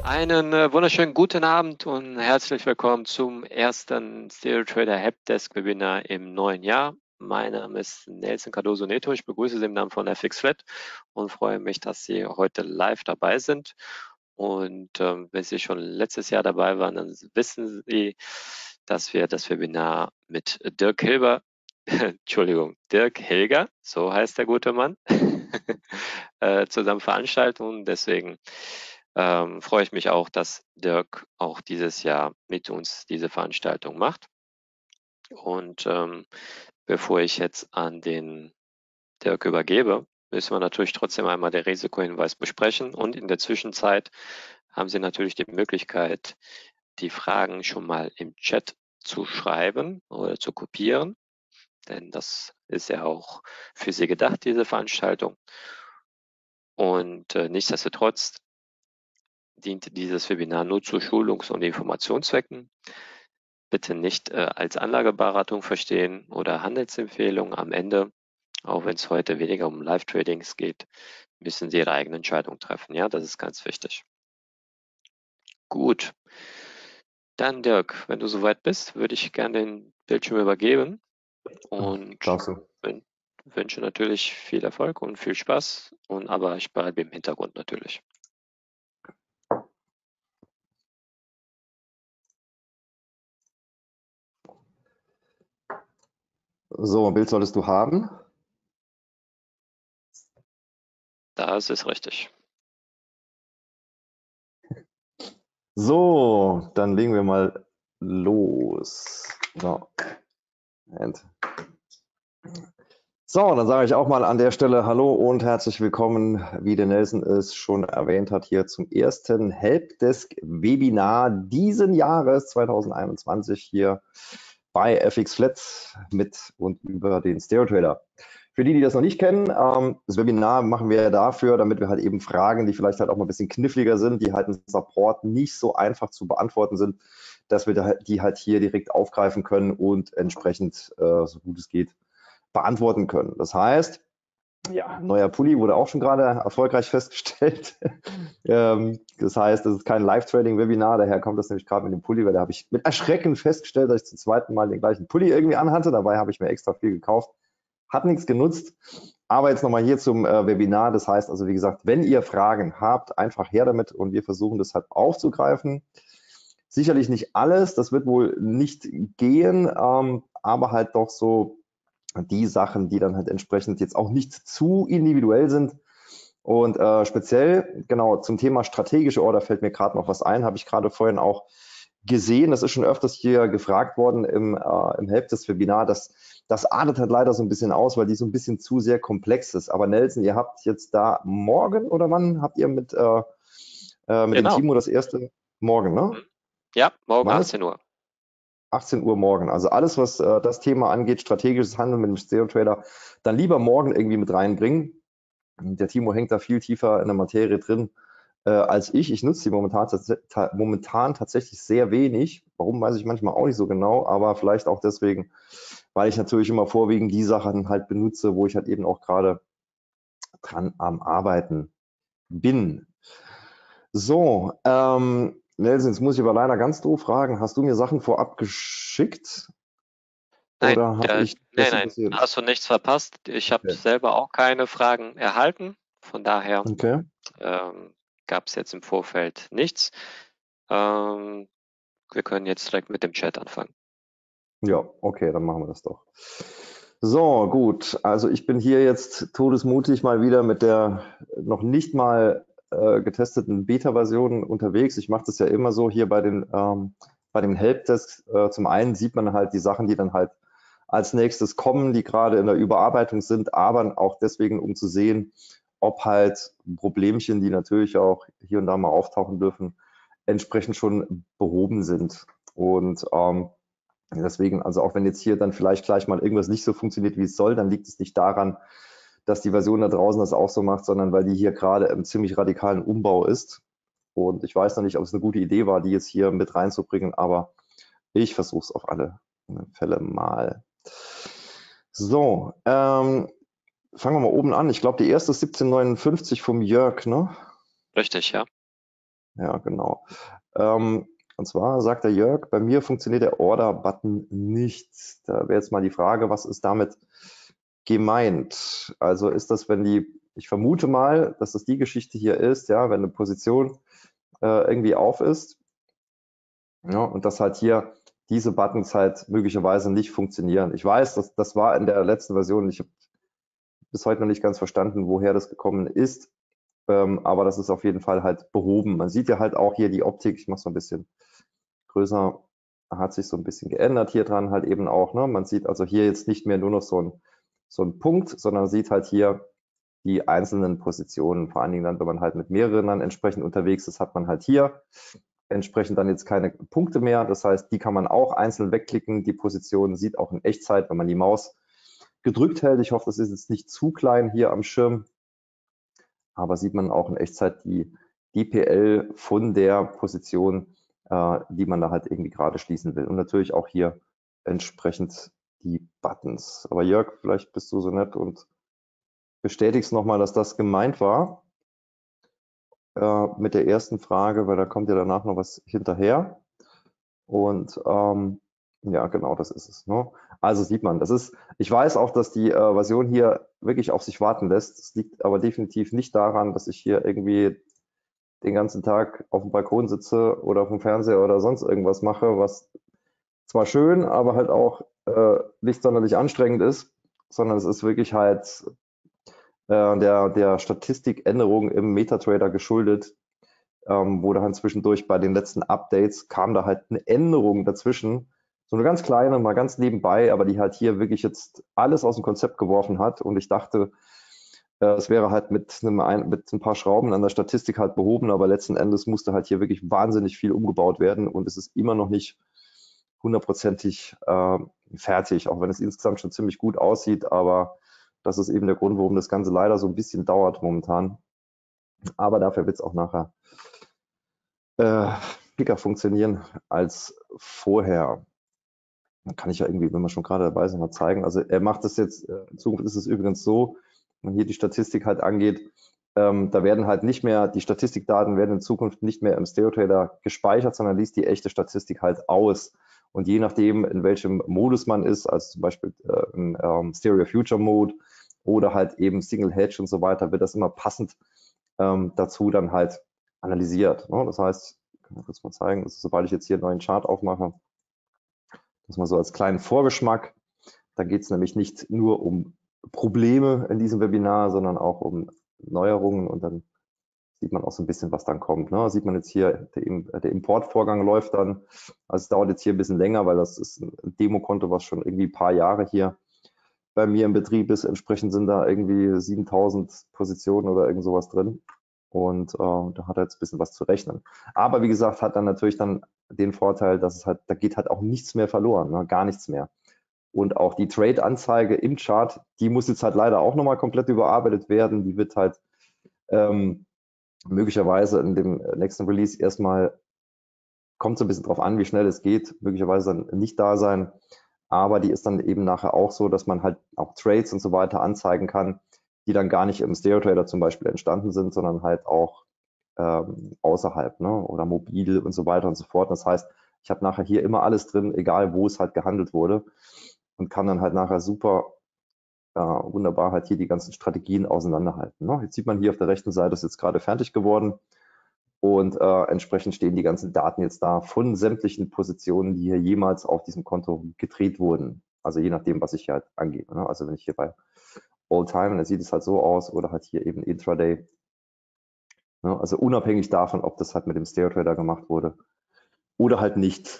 Einen wunderschönen guten Abend und herzlich willkommen zum ersten StereoTrader Helpdesk Webinar im neuen Jahr. Mein Name ist Nelson Cardoso Neto. Ich begrüße Sie im Namen von FXFlat und freue mich, dass Sie heute live dabei sind. Und wenn Sie schon letztes Jahr dabei waren, dann wissen Sie, dass wir das Webinar mit Dirk Hilber, Entschuldigung, Dirk Hilger, so heißt der gute Mann, zusammen veranstalten. Und deswegen freue ich mich auch, dass Dirk auch dieses Jahr mit uns diese Veranstaltung macht. Und bevor ich jetzt an den Dirk übergebe, müssen wir natürlich trotzdem einmal den Risikohinweis besprechen. Und in der Zwischenzeit haben Sie natürlich die Möglichkeit, die Fragen schon mal im Chat zu schreiben oder zu kopieren. Denn das ist ja auch für Sie gedacht, diese Veranstaltung. Und nichtsdestotrotz dient dieses Webinar nur zu Schulungs- und Informationszwecken. Bitte nicht als Anlageberatung verstehen oder Handelsempfehlung. Am Ende, auch wenn es heute weniger um Live-Tradings geht, müssen Sie Ihre eigene Entscheidung treffen. Ja, das ist ganz wichtig. Gut. Dann, Dirk, wenn du soweit bist, würde ich gerne den Bildschirm übergeben und wünsche natürlich viel Erfolg und viel Spaß. Aber ich bleibe im Hintergrund natürlich. So, ein Bild solltest du haben. Das ist richtig. So, dann legen wir mal los. So, dann sage ich auch mal an der Stelle Hallo und herzlich willkommen, wie der Nelson es schon erwähnt hat, hier zum ersten Helpdesk-Webinar diesen Jahres 2021 hier bei FXFlat mit und über den StereoTrader. Für die das noch nicht kennen, das Webinar machen wir dafür, damit wir halt eben Fragen, die vielleicht halt auch mal ein bisschen kniffliger sind, die halt im Support nicht so einfach zu beantworten sind, dass wir die halt hier direkt aufgreifen können und entsprechend, so gut es geht, beantworten können. Das heißt, ja, neuer Pulli wurde auch schon gerade erfolgreich festgestellt. Das heißt, es ist kein Live-Trading-Webinar, daher kommt das nämlich gerade mit dem Pulli, weil da habe ich mit Erschrecken festgestellt, dass ich zum zweiten Mal den gleichen Pulli irgendwie anhatte. Dabei habe ich mir extra viel gekauft. Hat nichts genutzt. Aber jetzt nochmal hier zum Webinar. Das heißt also, wie gesagt, wenn ihr Fragen habt, einfach her damit und wir versuchen das halt aufzugreifen. Sicherlich nicht alles, das wird wohl nicht gehen, aber halt doch so die Sachen, die dann halt entsprechend jetzt auch nicht zu individuell sind. Und speziell, genau, zum Thema strategische Order fällt mir gerade noch was ein, habe ich gerade vorhin auch gesehen, das ist schon öfters hier gefragt worden im Helpdesk-Webinar, das artet halt leider so ein bisschen aus, weil die so ein bisschen zu sehr komplex ist. Aber Nelson, ihr habt jetzt da morgen oder wann habt ihr mit dem Timo das erste? Morgen, ne? Ja, morgen Wann 18 Uhr. 18 Uhr morgen. Also alles, was das Thema angeht, strategisches Handeln mit dem StereoTrader, dann lieber morgen irgendwie mit reinbringen. Der Timo hängt da viel tiefer in der Materie drin als ich. Ich nutze die momentan tatsächlich sehr wenig. Warum, weiß ich manchmal auch nicht so genau, aber vielleicht auch deswegen, weil ich natürlich immer vorwiegend die Sachen halt benutze, wo ich halt eben auch gerade dran am Arbeiten bin. So, Nelson, jetzt muss ich aber leider ganz doof fragen. Hast du mir Sachen vorab geschickt? Nein, Oder habe ich das nein, übersehen? hast du nichts verpasst. Ich habe Okay. selber auch keine Fragen erhalten. Von daher Okay. gab es jetzt im Vorfeld nichts. Wir können jetzt direkt mit dem Chat anfangen. Ja, okay, dann machen wir das doch. So, gut. Also ich bin hier jetzt todesmutig mal wieder mit der noch nicht mal getesteten Beta-Version unterwegs. Ich mache das ja immer so hier bei dem Helpdesk. Zum einen sieht man halt die Sachen, die dann halt als nächstes kommen, die gerade in der Überarbeitung sind, aber auch deswegen, um zu sehen, ob halt Problemchen, die natürlich auch hier und da mal auftauchen dürfen, entsprechend schon behoben sind. Und deswegen, also auch wenn jetzt hier dann vielleicht gleich mal irgendwas nicht so funktioniert, wie es soll, dann liegt es nicht daran, dass die Version da draußen das auch so macht, sondern weil die hier gerade im ziemlich radikalen Umbau ist. Und ich weiß noch nicht, ob es eine gute Idee war, die jetzt hier mit reinzubringen, aber ich versuche es auf alle Fälle mal. So, fangen wir mal oben an. Ich glaube, die erste ist 1759 vom Jörg, ne? Richtig, ja. Ja, genau. Und zwar sagt der Jörg, bei mir funktioniert der Order-Button nicht. Da wäre jetzt mal die Frage, was ist damit gemeint? Also ist das, wenn ich vermute mal, dass das die Geschichte hier ist, ja, wenn eine Position irgendwie auf ist, ja, und dass halt hier diese Buttons halt möglicherweise nicht funktionieren. Ich weiß, das war in der letzten Version, ich habe bis heute noch nicht ganz verstanden, woher das gekommen ist, aber das ist auf jeden Fall halt behoben. Man sieht ja halt auch hier die Optik, ich mache es so ein bisschen größer, hat sich so ein bisschen geändert hier dran halt eben auch. Ne? Man sieht also hier jetzt nicht mehr nur noch so ein Punkt, sondern sieht halt hier die einzelnen Positionen. Vor allen Dingen dann, wenn man halt mit mehreren dann entsprechend unterwegs ist, hat man halt hier entsprechend dann jetzt keine Punkte mehr. Das heißt, die kann man auch einzeln wegklicken. Die Position sieht auch in Echtzeit, wenn man die Maus gedrückt hält. Ich hoffe, das ist jetzt nicht zu klein hier am Schirm, aber sieht man auch in Echtzeit die DPL von der Position, die man da halt irgendwie gerade schließen will. Und natürlich auch hier entsprechend die Buttons. Aber Jörg, vielleicht bist du so nett und bestätigst nochmal, dass das gemeint war mit der ersten Frage, weil da kommt ja danach noch was hinterher. Und ja, genau, das ist es. Ne? Also sieht man, ich weiß auch, dass die Version hier wirklich auf sich warten lässt. Es liegt aber definitiv nicht daran, dass ich hier irgendwie den ganzen Tag auf dem Balkon sitze oder auf dem Fernseher oder sonst irgendwas mache, was zwar schön, aber halt auch nicht sonderlich anstrengend ist, sondern es ist wirklich halt der Statistikänderung im MetaTrader geschuldet, wo da halt zwischendurch bei den letzten Updates kam da halt eine Änderung dazwischen, so eine ganz kleine, mal ganz nebenbei, aber die halt hier wirklich jetzt alles aus dem Konzept geworfen hat. Und ich dachte, es wäre halt mit ein paar Schrauben an der Statistik halt behoben, aber letzten Endes musste halt hier wirklich wahnsinnig viel umgebaut werden und es ist immer noch nicht hundertprozentig fertig, auch wenn es insgesamt schon ziemlich gut aussieht, aber das ist eben der Grund, warum das Ganze leider so ein bisschen dauert momentan. Aber dafür wird es auch nachher schicker funktionieren als vorher. Dann kann ich ja irgendwie, wenn wir schon gerade dabei sind, mal zeigen. Also er macht das jetzt, in Zukunft ist es übrigens so, wenn hier die Statistik halt angeht, da werden halt nicht mehr, die Statistikdaten werden in Zukunft nicht mehr im StereoTrader gespeichert, sondern liest die echte Statistik halt aus. Und je nachdem, in welchem Modus man ist, also zum Beispiel im Stereo Future Mode oder halt eben Single Hedge und so weiter, wird das immer passend dazu dann halt analysiert. Ne? Das heißt, ich kann kurz mal zeigen, also sobald ich jetzt hier einen neuen Chart aufmache, das mal so als kleinen Vorgeschmack. Da geht es nämlich nicht nur um Probleme in diesem Webinar, sondern auch um Neuerungen und dann sieht man auch so ein bisschen, was dann kommt. Ne? Sieht man jetzt hier, der Importvorgang läuft dann, also es dauert jetzt hier ein bisschen länger, weil das ist ein Demokonto, was schon irgendwie ein paar Jahre hier bei mir im Betrieb ist. Entsprechend sind da irgendwie 7000 Positionen oder irgend sowas drin. Und da hat er jetzt ein bisschen was zu rechnen. Aber wie gesagt, hat dann natürlich dann den Vorteil, dass es halt, da geht halt auch nichts mehr verloren, ne? Gar nichts mehr. Und auch die Trade-Anzeige im Chart, die muss jetzt halt leider auch nochmal komplett überarbeitet werden. Die wird halt möglicherweise in dem nächsten Release erstmal, kommt so ein bisschen drauf an, wie schnell es geht, möglicherweise dann nicht da sein. Aber die ist dann eben nachher auch so, dass man halt auch Trades und so weiter anzeigen kann, die dann gar nicht im StereoTrader zum Beispiel entstanden sind, sondern halt auch außerhalb, ne? Oder mobil und so weiter und so fort. Das heißt, ich habe nachher hier immer alles drin, egal wo es halt gehandelt wurde und kann dann halt nachher super wunderbar halt hier die ganzen Strategien auseinanderhalten. Ne? Jetzt sieht man hier auf der rechten Seite, ist jetzt gerade fertig geworden und entsprechend stehen die ganzen Daten jetzt da von sämtlichen Positionen, die hier jemals auf diesem Konto gedreht wurden. Also je nachdem, was ich hier halt angebe. Ne? Also wenn ich hier bei All Time, dann sieht es halt so aus oder halt hier eben Intraday. Ne? Also unabhängig davon, ob das halt mit dem StereoTrader gemacht wurde oder halt nicht.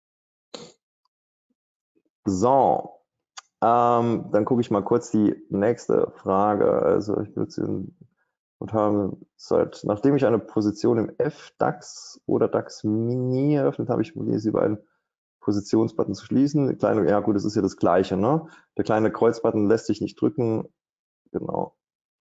So, dann gucke ich mal kurz die nächste Frage. Also ich würde und habe nachdem ich eine Position im FDAX oder DAX Mini eröffnet habe, ich probiere sie über einen Positionsbutton zu schließen. Kleine, ja gut, das ist ja das Gleiche, ne? Der kleine Kreuzbutton lässt sich nicht drücken. Genau.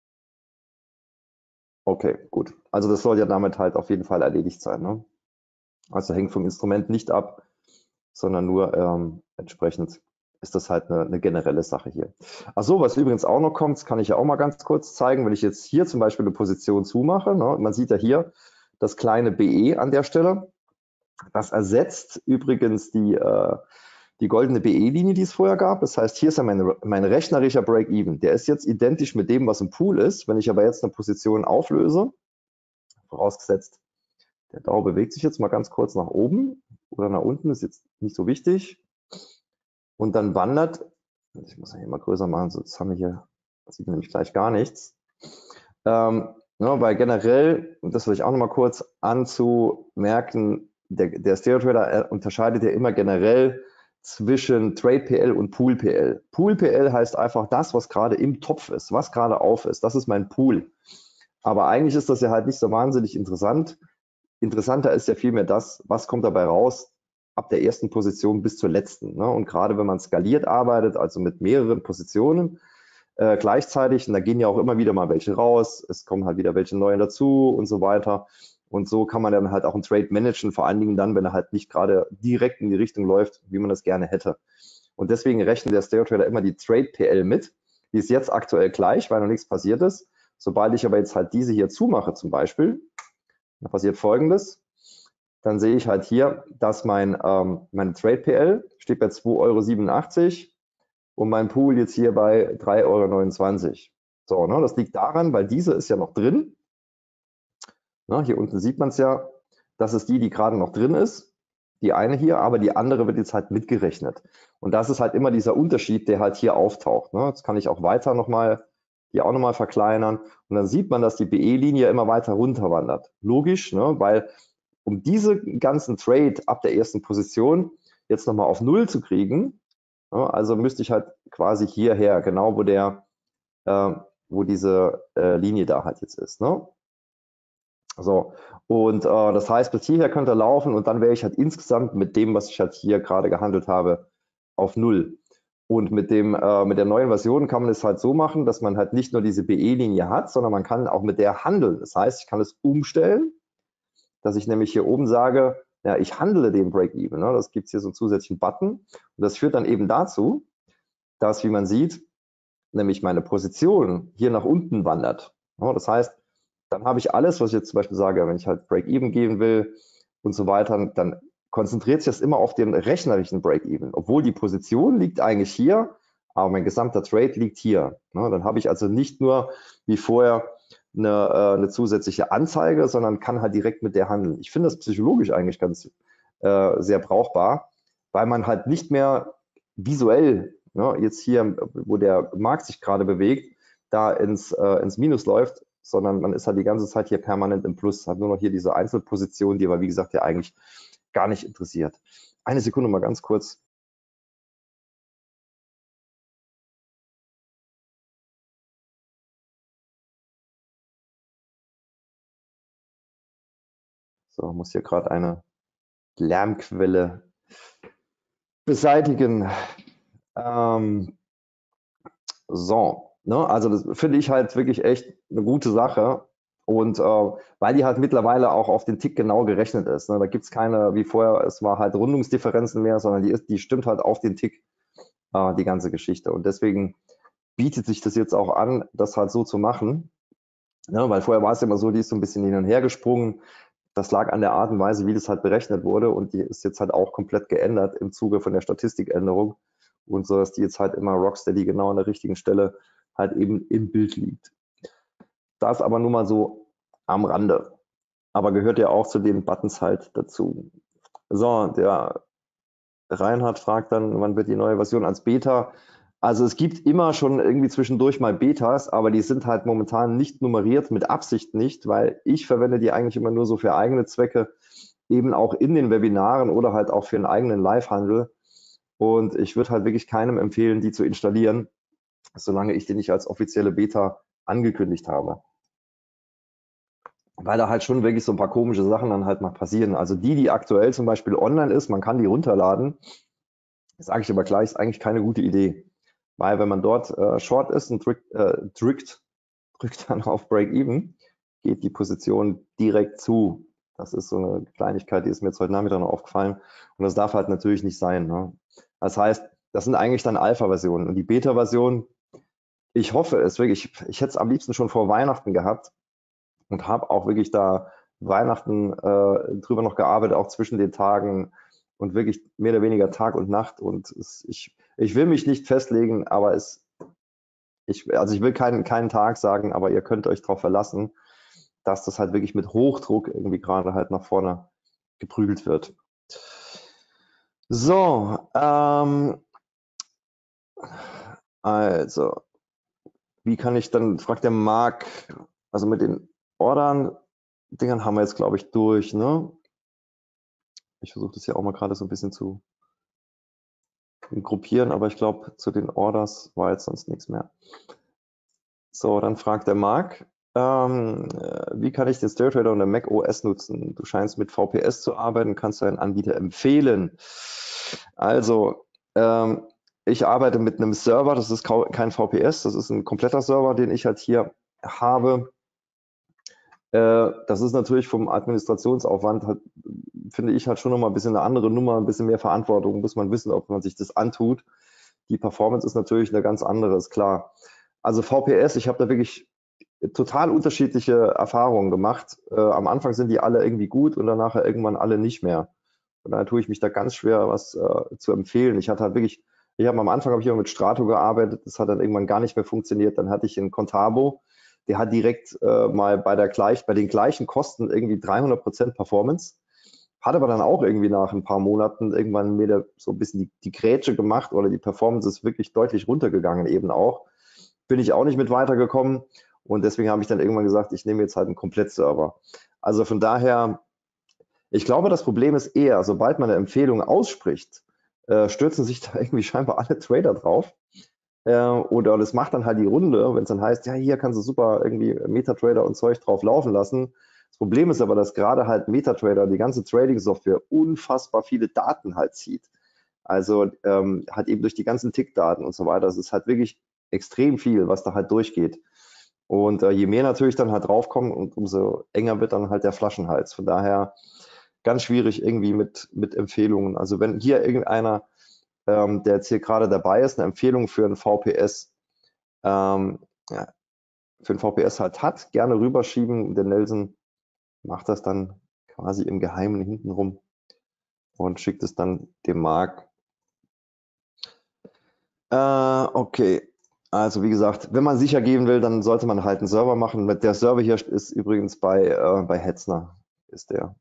Okay, gut. Also das soll ja damit halt auf jeden Fall erledigt sein, ne? Also hängt vom Instrument nicht ab, sondern nur entsprechend ist das halt eine generelle Sache hier. Ach so, was übrigens auch noch kommt, das kann ich ja auch mal ganz kurz zeigen, wenn ich jetzt hier zum Beispiel eine Position zumache, ne? Man sieht ja hier, das kleine BE an der Stelle. Das ersetzt übrigens die goldene BE-Linie, die es vorher gab. Das heißt, hier ist ja mein rechnerischer Break-Even. Der ist jetzt identisch mit dem, was im Pool ist. Wenn ich aber jetzt eine Position auflöse, vorausgesetzt, der DAO bewegt sich jetzt mal ganz kurz nach oben oder nach unten, ist jetzt nicht so wichtig. Und dann wandert, ich muss hier mal größer machen, sonst haben wir hier, das sieht man nämlich gleich gar nichts. Weil generell, und das will ich auch noch mal kurz anzumerken, der Stereo Trader unterscheidet ja immer generell zwischen Trade PL und Pool PL. Pool PL heißt einfach das, was gerade im Topf ist, was gerade auf ist. Das ist mein Pool. Aber eigentlich ist das ja halt nicht so wahnsinnig interessant. Interessanter ist ja vielmehr das, was kommt dabei raus ab der ersten Position bis zur letzten. Ne? Und gerade wenn man skaliert arbeitet, also mit mehreren Positionen gleichzeitig, und da gehen ja auch immer wieder mal welche raus, es kommen halt wieder welche neue dazu und so weiter. Und so kann man dann halt auch einen Trade managen, vor allen Dingen dann, wenn er halt nicht gerade direkt in die Richtung läuft, wie man das gerne hätte. Und deswegen rechnet der Stereo Trader immer die Trade PL mit. Die ist jetzt aktuell gleich, weil noch nichts passiert ist. Sobald ich aber jetzt halt diese hier zumache zum Beispiel, dann passiert Folgendes. Dann sehe ich halt hier, dass meine Trade PL steht bei 2,87 € und mein Pool jetzt hier bei 3,29 €. So, ne, das liegt daran, weil diese ist ja noch drin. Ne, hier unten sieht man es ja, das ist die gerade noch drin ist. Die eine hier, aber die andere wird jetzt halt mitgerechnet. Und das ist halt immer dieser Unterschied, der halt hier auftaucht. Ne. Jetzt kann ich auch weiter nochmal, hier auch nochmal verkleinern. Und dann sieht man, dass die BE-Linie immer weiter runter wandert. Logisch, ne, weil um diese ganzen Trade ab der ersten Position jetzt nochmal auf Null zu kriegen, also müsste ich halt quasi hierher, genau wo diese Linie da halt jetzt ist. Ne? So, und das heißt, bis hierher könnte er laufen und dann wäre ich halt insgesamt mit dem, was ich halt hier gerade gehandelt habe, auf Null. Und mit der neuen Version kann man es halt so machen, dass man halt nicht nur diese BE-Linie hat, sondern man kann auch mit der handeln. Das heißt, ich kann es umstellen, dass ich nämlich hier oben sage, ja, ich handle den Break-Even. Ne? Das gibt es hier so einen zusätzlichen Button. Und das führt dann eben dazu, dass, wie man sieht, nämlich meine Position hier nach unten wandert. Ja, das heißt, dann habe ich alles, was ich jetzt zum Beispiel sage, wenn ich halt Break-Even geben will und so weiter, dann konzentriert sich das immer auf den rechnerischen Break-Even. Obwohl die Position liegt eigentlich hier, aber mein gesamter Trade liegt hier. Ja, dann habe ich also nicht nur wie vorher eine zusätzliche Anzeige, sondern kann halt direkt mit der handeln. Ich finde das psychologisch eigentlich ganz sehr brauchbar, weil man halt nicht mehr visuell, ne, jetzt hier, wo der Markt sich gerade bewegt, da ins Minus läuft, sondern man ist halt die ganze Zeit hier permanent im Plus, hat nur noch hier diese Einzelposition, die aber wie gesagt ja eigentlich gar nicht interessiert. Eine Sekunde mal ganz kurz. So, muss hier gerade eine Lärmquelle beseitigen. So, ne, also das finde ich halt wirklich echt eine gute Sache. Und weil die halt mittlerweile auch auf den Tick genau gerechnet ist. Ne? Da gibt es keine, wie vorher, es war halt Rundungsdifferenzen mehr, sondern die stimmt halt auf den Tick, die ganze Geschichte. Und deswegen bietet sich das jetzt auch an, das halt so zu machen. Ne? Weil vorher war es immer so, die ist so ein bisschen hin und her gesprungen. Das lag an der Art und Weise, wie das halt berechnet wurde. Und die ist jetzt halt auch komplett geändert im Zuge von der Statistikänderung. Und so, dass die jetzt halt immer Rocksteady genau an der richtigen Stelle halt eben im Bild liegt. Das aber nur mal so am Rande. Aber gehört ja auch zu den Buttons halt dazu. So, der Reinhard fragt dann, wann wird die neue Version als Beta? Also es gibt immer schon irgendwie zwischendurch mal Betas, aber die sind halt momentan nicht nummeriert, mit Absicht nicht, weil ich verwende die eigentlich immer nur so für eigene Zwecke, eben auch in den Webinaren oder halt auch für einen eigenen Live-Handel. Und ich würde halt wirklich keinem empfehlen, die zu installieren, solange ich die nicht als offizielle Beta angekündigt habe. Weil da halt schon wirklich so ein paar komische Sachen dann halt mal passieren. Also die aktuell zum Beispiel online ist, man kann die runterladen, sage ich aber gleich, ist eigentlich keine gute Idee. Weil wenn man dort short ist und drückt dann auf Break-Even, geht die Position direkt zu. Das ist so eine Kleinigkeit, die ist mir jetzt heute Nachmittag noch aufgefallen. Und das darf halt natürlich nicht sein. Ne? Das heißt, das sind eigentlich dann Alpha-Versionen. Und die Beta-Version, ich hoffe es wirklich, ich hätte es am liebsten schon vor Weihnachten gehabt und habe auch wirklich da Weihnachten drüber noch gearbeitet, auch zwischen den Tagen und wirklich mehr oder weniger Tag und Nacht. Und ich will mich nicht festlegen, aber ich will keinen Tag sagen, aber ihr könnt euch darauf verlassen, dass das halt wirklich mit Hochdruck irgendwie gerade halt nach vorne geprügelt wird. So, also, wie kann ich dann, fragt der Marc, also mit den Ordern-Dingern haben wir jetzt, glaube ich, durch, ne? Ich versuche das ja auch mal gerade so ein bisschen zu gruppieren, aber ich glaube, zu den Orders war jetzt sonst nichts mehr. So, dann fragt der Marc, wie kann ich den StereoTrader unter Mac OS nutzen? Du scheinst mit VPS zu arbeiten, kannst du einen Anbieter empfehlen? Also, ich arbeite mit einem Server, das ist kein VPS, das ist ein kompletter Server, den ich halt hier habe. Das ist natürlich vom Administrationsaufwand, halt, finde ich, halt schon nochmal ein bisschen eine andere Nummer, ein bisschen mehr Verantwortung, muss man wissen, ob man sich das antut. Die Performance ist natürlich eine ganz andere, ist klar. Also VPS, ich habe da wirklich total unterschiedliche Erfahrungen gemacht. Am Anfang sind die alle irgendwie gut und danach irgendwann alle nicht mehr. Und daher tue ich mich da ganz schwer, was zu empfehlen. Ich habe am Anfang ich mit Strato gearbeitet, das hat dann irgendwann gar nicht mehr funktioniert. Dann hatte ich einen Contabo, der hat direkt mal bei den gleichen Kosten irgendwie 300% Performance, hat aber dann auch irgendwie nach ein paar Monaten irgendwann mir so ein bisschen die Grätsche gemacht oder die Performance ist wirklich deutlich runtergegangen eben auch. Bin ich auch nicht mit weitergekommen und deswegen habe ich dann irgendwann gesagt, ich nehme jetzt halt einen Komplettserver. Also von daher, ich glaube, das Problem ist eher, sobald man eine Empfehlung ausspricht, stürzen sich da irgendwie scheinbar alle Trader drauf. Oder das macht dann halt die Runde, wenn es dann heißt, ja, hier kannst du super irgendwie MetaTrader und Zeug drauf laufen lassen. Das Problem ist aber, dass gerade halt MetaTrader, die ganze Trading-Software, unfassbar viele Daten halt zieht. Also halt eben durch die ganzen Tickdaten und so weiter. Es ist halt wirklich extrem viel, was da halt durchgeht. Und je mehr natürlich dann halt draufkommen und umso enger wird dann halt der Flaschenhals. Von daher ganz schwierig irgendwie mit Empfehlungen. Also wenn hier irgendeiner, der jetzt hier gerade dabei ist, eine Empfehlung für ein VPS, ja, für ein VPS halt hat, gerne rüberschieben. Der Nelson macht das dann quasi im Geheimen hintenrum und schickt es dann dem Marc. Okay. Also wie gesagt, wenn man sicher gehen will, dann sollte man halt einen Server machen. Der Server hier ist übrigens bei Hetzner, ist der.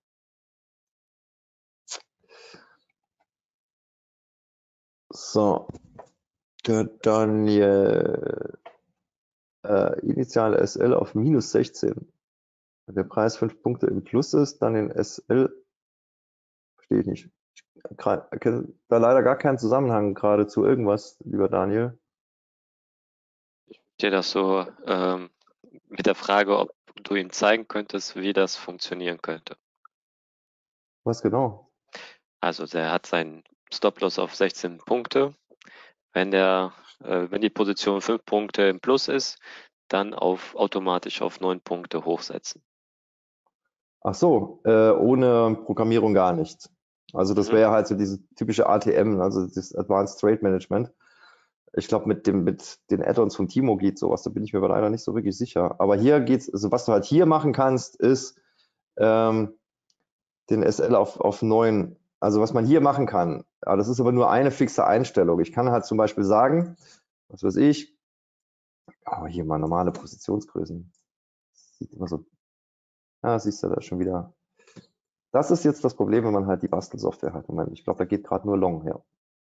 So, der Daniel, initiale SL auf minus 16. Wenn der Preis 5 Punkte im Plus ist, dann den SL, verstehe ich nicht. Ich kenne da leider gar keinen Zusammenhang gerade zu irgendwas, lieber Daniel. Ich verstehe das so mit der Frage, ob du ihm zeigen könntest, wie das funktionieren könnte. Was genau? Also der hat seinen Stop-Loss auf 16 Punkte. Wenn die Position 5 Punkte im Plus ist, dann automatisch auf 9 Punkte hochsetzen. Ach so, ohne Programmierung gar nicht. Also das wäre halt so diese typische ATM, also das Advanced Trade Management. Ich glaube, mit den Add-ons von Timo geht sowas, da bin ich mir aber leider nicht so wirklich sicher. Aber hier geht's, also was du halt hier machen kannst, ist den SL auf 9. Also was man hier machen kann, ja, das ist aber nur eine fixe Einstellung. Ich kann halt zum Beispiel sagen, was weiß ich, aber hier mal normale Positionsgrößen. Sieht immer so, siehst du da schon wieder. Das ist jetzt das Problem, wenn man halt die Bastelsoftware hat. Moment, ich glaube, da geht gerade nur Long her.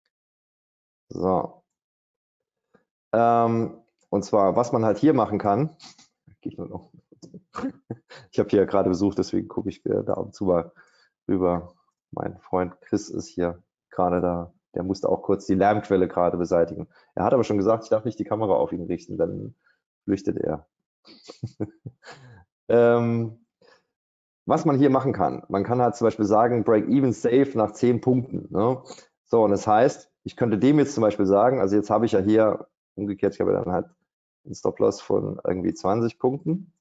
So. Und zwar, was man halt hier machen kann, geht nur noch. Ich habe hier gerade besucht, deswegen gucke ich da ab und zu mal rüber. Mein Freund Chris ist hier gerade da. Der musste auch kurz die Lärmquelle gerade beseitigen. Er hat aber schon gesagt, ich darf nicht die Kamera auf ihn richten, dann flüchtet er. Was man hier machen kann, man kann halt zum Beispiel sagen, Break-Even Safe nach 10 Punkten. Ne? So, und das heißt, ich könnte dem jetzt zum Beispiel sagen, also jetzt habe ich ja hier umgekehrt, ich habe dann halt einen Stop-Loss von irgendwie 20 Punkten.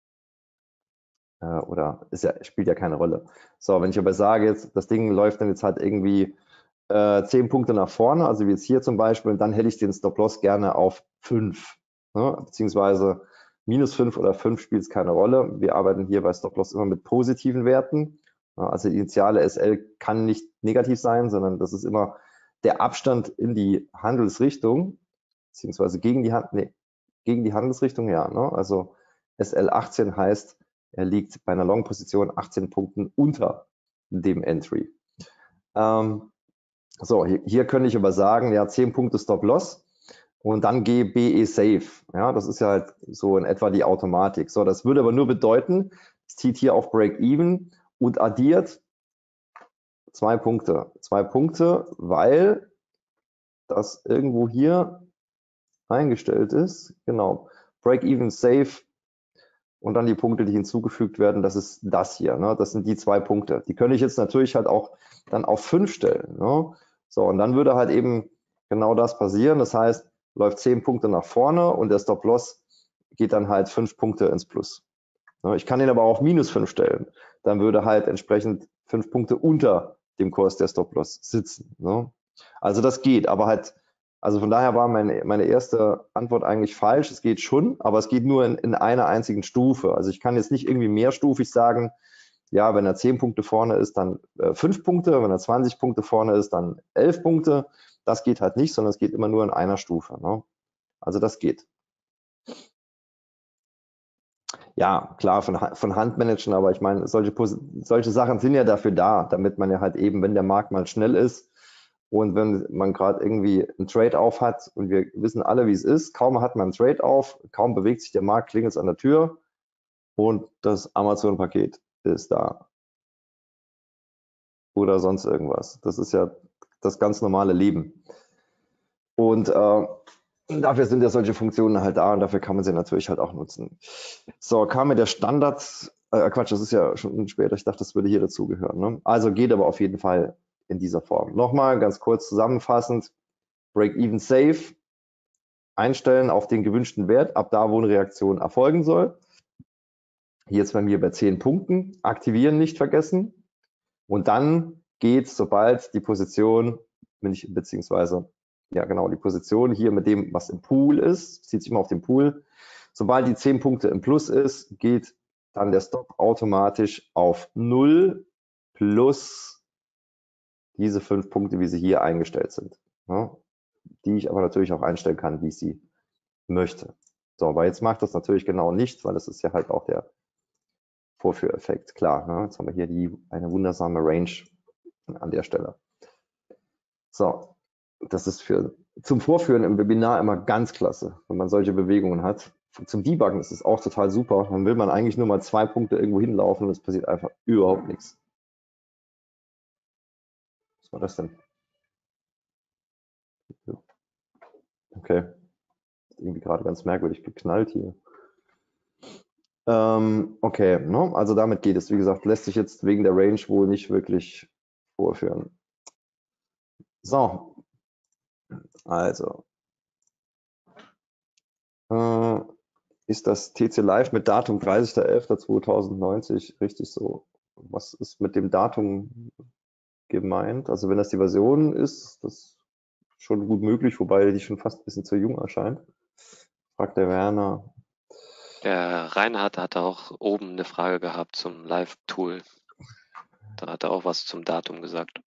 Oder spielt ja keine Rolle. So, wenn ich aber sage, jetzt das Ding läuft dann jetzt halt irgendwie 10 Punkte nach vorne, also wie jetzt hier zum Beispiel, dann hätte ich den Stop-Loss gerne auf 5. Ne? Beziehungsweise -5 oder 5 spielt es keine Rolle. Wir arbeiten hier bei Stop-Loss immer mit positiven Werten. Also die initiale SL kann nicht negativ sein, sondern das ist immer der Abstand in die Handelsrichtung, beziehungsweise gegen die Handelsrichtung, ja. Ne? Also SL 18 heißt, er liegt bei einer Long-Position 18 Punkten unter dem Entry. So, hier könnte ich aber sagen, ja, 10 Punkte Stop-Loss und dann BE Safe. Ja, das ist ja halt so in etwa die Automatik. So, das würde aber nur bedeuten, es zieht hier auf Break-Even und addiert 2 Punkte. 2 Punkte, weil das irgendwo hier eingestellt ist. Genau. Break-Even Safe und dann die Punkte, die hinzugefügt werden, das ist das hier. Ne? Das sind die 2 Punkte. Die könnte ich jetzt natürlich halt auch dann auf 5 stellen. Ne? So, und dann würde halt eben genau das passieren. Das heißt, läuft 10 Punkte nach vorne und der Stop-Loss geht dann halt 5 Punkte ins Plus. Ne? Ich kann den aber auch auf -5 stellen. Dann würde halt entsprechend 5 Punkte unter dem Kurs der Stop-Loss sitzen. Ne? Also das geht, aber halt, also von daher war meine erste Antwort eigentlich falsch. Es geht schon, aber es geht nur in einer einzigen Stufe. Also ich kann jetzt nicht irgendwie mehrstufig sagen, ja, wenn er 10 Punkte vorne ist, dann 5 Punkte, wenn er 20 Punkte vorne ist, dann 11 Punkte. Das geht halt nicht, sondern es geht immer nur in einer Stufe. Ne? Also das geht. Ja, klar, von Hand managen, aber ich meine, solche Sachen sind ja dafür da, damit man ja halt eben, wenn der Markt mal schnell ist und wenn man gerade irgendwie einen Trade auf hat und wir wissen alle, wie es ist, kaum hat man einen Trade auf, kaum bewegt sich der Markt, klingelt es an der Tür und das Amazon-Paket ist da. Oder sonst irgendwas. Das ist ja das ganz normale Leben. Und dafür sind ja solche Funktionen halt da und dafür kann man sie natürlich halt auch nutzen. So, kam mir der Standard, Quatsch, das ist ja schon später, ich dachte, das würde hier dazugehören. Ne? Also geht aber auf jeden Fall in dieser Form. Nochmal ganz kurz zusammenfassend, Break-Even Safe, einstellen auf den gewünschten Wert, ab da, wo eine Reaktion erfolgen soll. Hier jetzt bei mir bei 10 Punkten, aktivieren nicht vergessen. Und dann geht, sobald die Position, beziehungsweise, ja genau, die Position hier mit dem, was im Pool ist, zieht sich immer auf den Pool. Sobald die 10 Punkte im Plus ist, geht dann der Stop automatisch auf 0 plus diese 5 Punkte, wie sie hier eingestellt sind. Ja, die ich aber natürlich auch einstellen kann, wie ich sie möchte. So, aber jetzt macht das natürlich genau nichts, weil das ist ja halt auch der Vorführeffekt. Klar, ne? Jetzt haben wir hier eine wundersame Range an der Stelle. So, das ist zum Vorführen im Webinar immer ganz klasse, wenn man solche Bewegungen hat. Zum Debuggen ist es auch total super. Dann will man eigentlich nur mal 2 Punkte irgendwo hinlaufen und es passiert einfach überhaupt nichts. Was war das denn? Okay, irgendwie gerade ganz merkwürdig geknallt hier. Okay, ne? Also damit geht es. Wie gesagt, lässt sich jetzt wegen der Range wohl nicht wirklich vorführen. So, also ist das TC Live mit Datum 30.11.2090 richtig so? Was ist mit dem Datum gemeint? Also wenn das die Version ist, das schon gut möglich, wobei die schon fast ein bisschen zu jung erscheint. Fragt der Werner. Der Reinhard hatte auch oben eine Frage gehabt zum Live-Tool. Da hat er auch was zum Datum gesagt.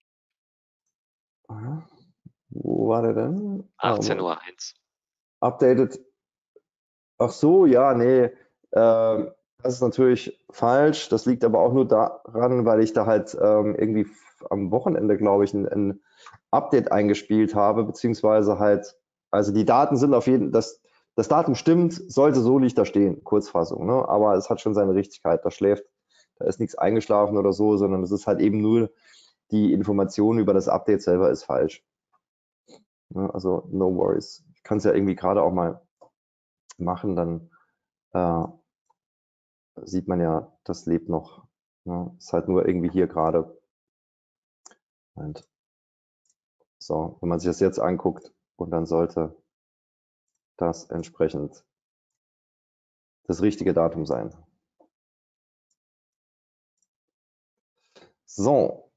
Wo war der denn? 18:01 Uhr. Updated. Ach so, ja, nee. Das ist natürlich falsch. Das liegt aber auch nur daran, weil ich da halt irgendwie am Wochenende, glaube ich, ein Update eingespielt habe, beziehungsweise halt, also die Daten sind auf jeden Fall, das Datum stimmt, sollte so nicht da stehen, Kurzfassung, ne? Aber es hat schon seine Richtigkeit, da ist nichts eingeschlafen oder so, sondern es ist halt eben nur die Information über das Update selber ist falsch. Ne? Also no worries. Ich kann es ja irgendwie gerade auch mal machen, dann sieht man ja, das lebt noch. Ne? Ist halt nur irgendwie hier gerade. So, wenn man sich das jetzt anguckt und dann sollte das entsprechend das richtige Datum sein. So.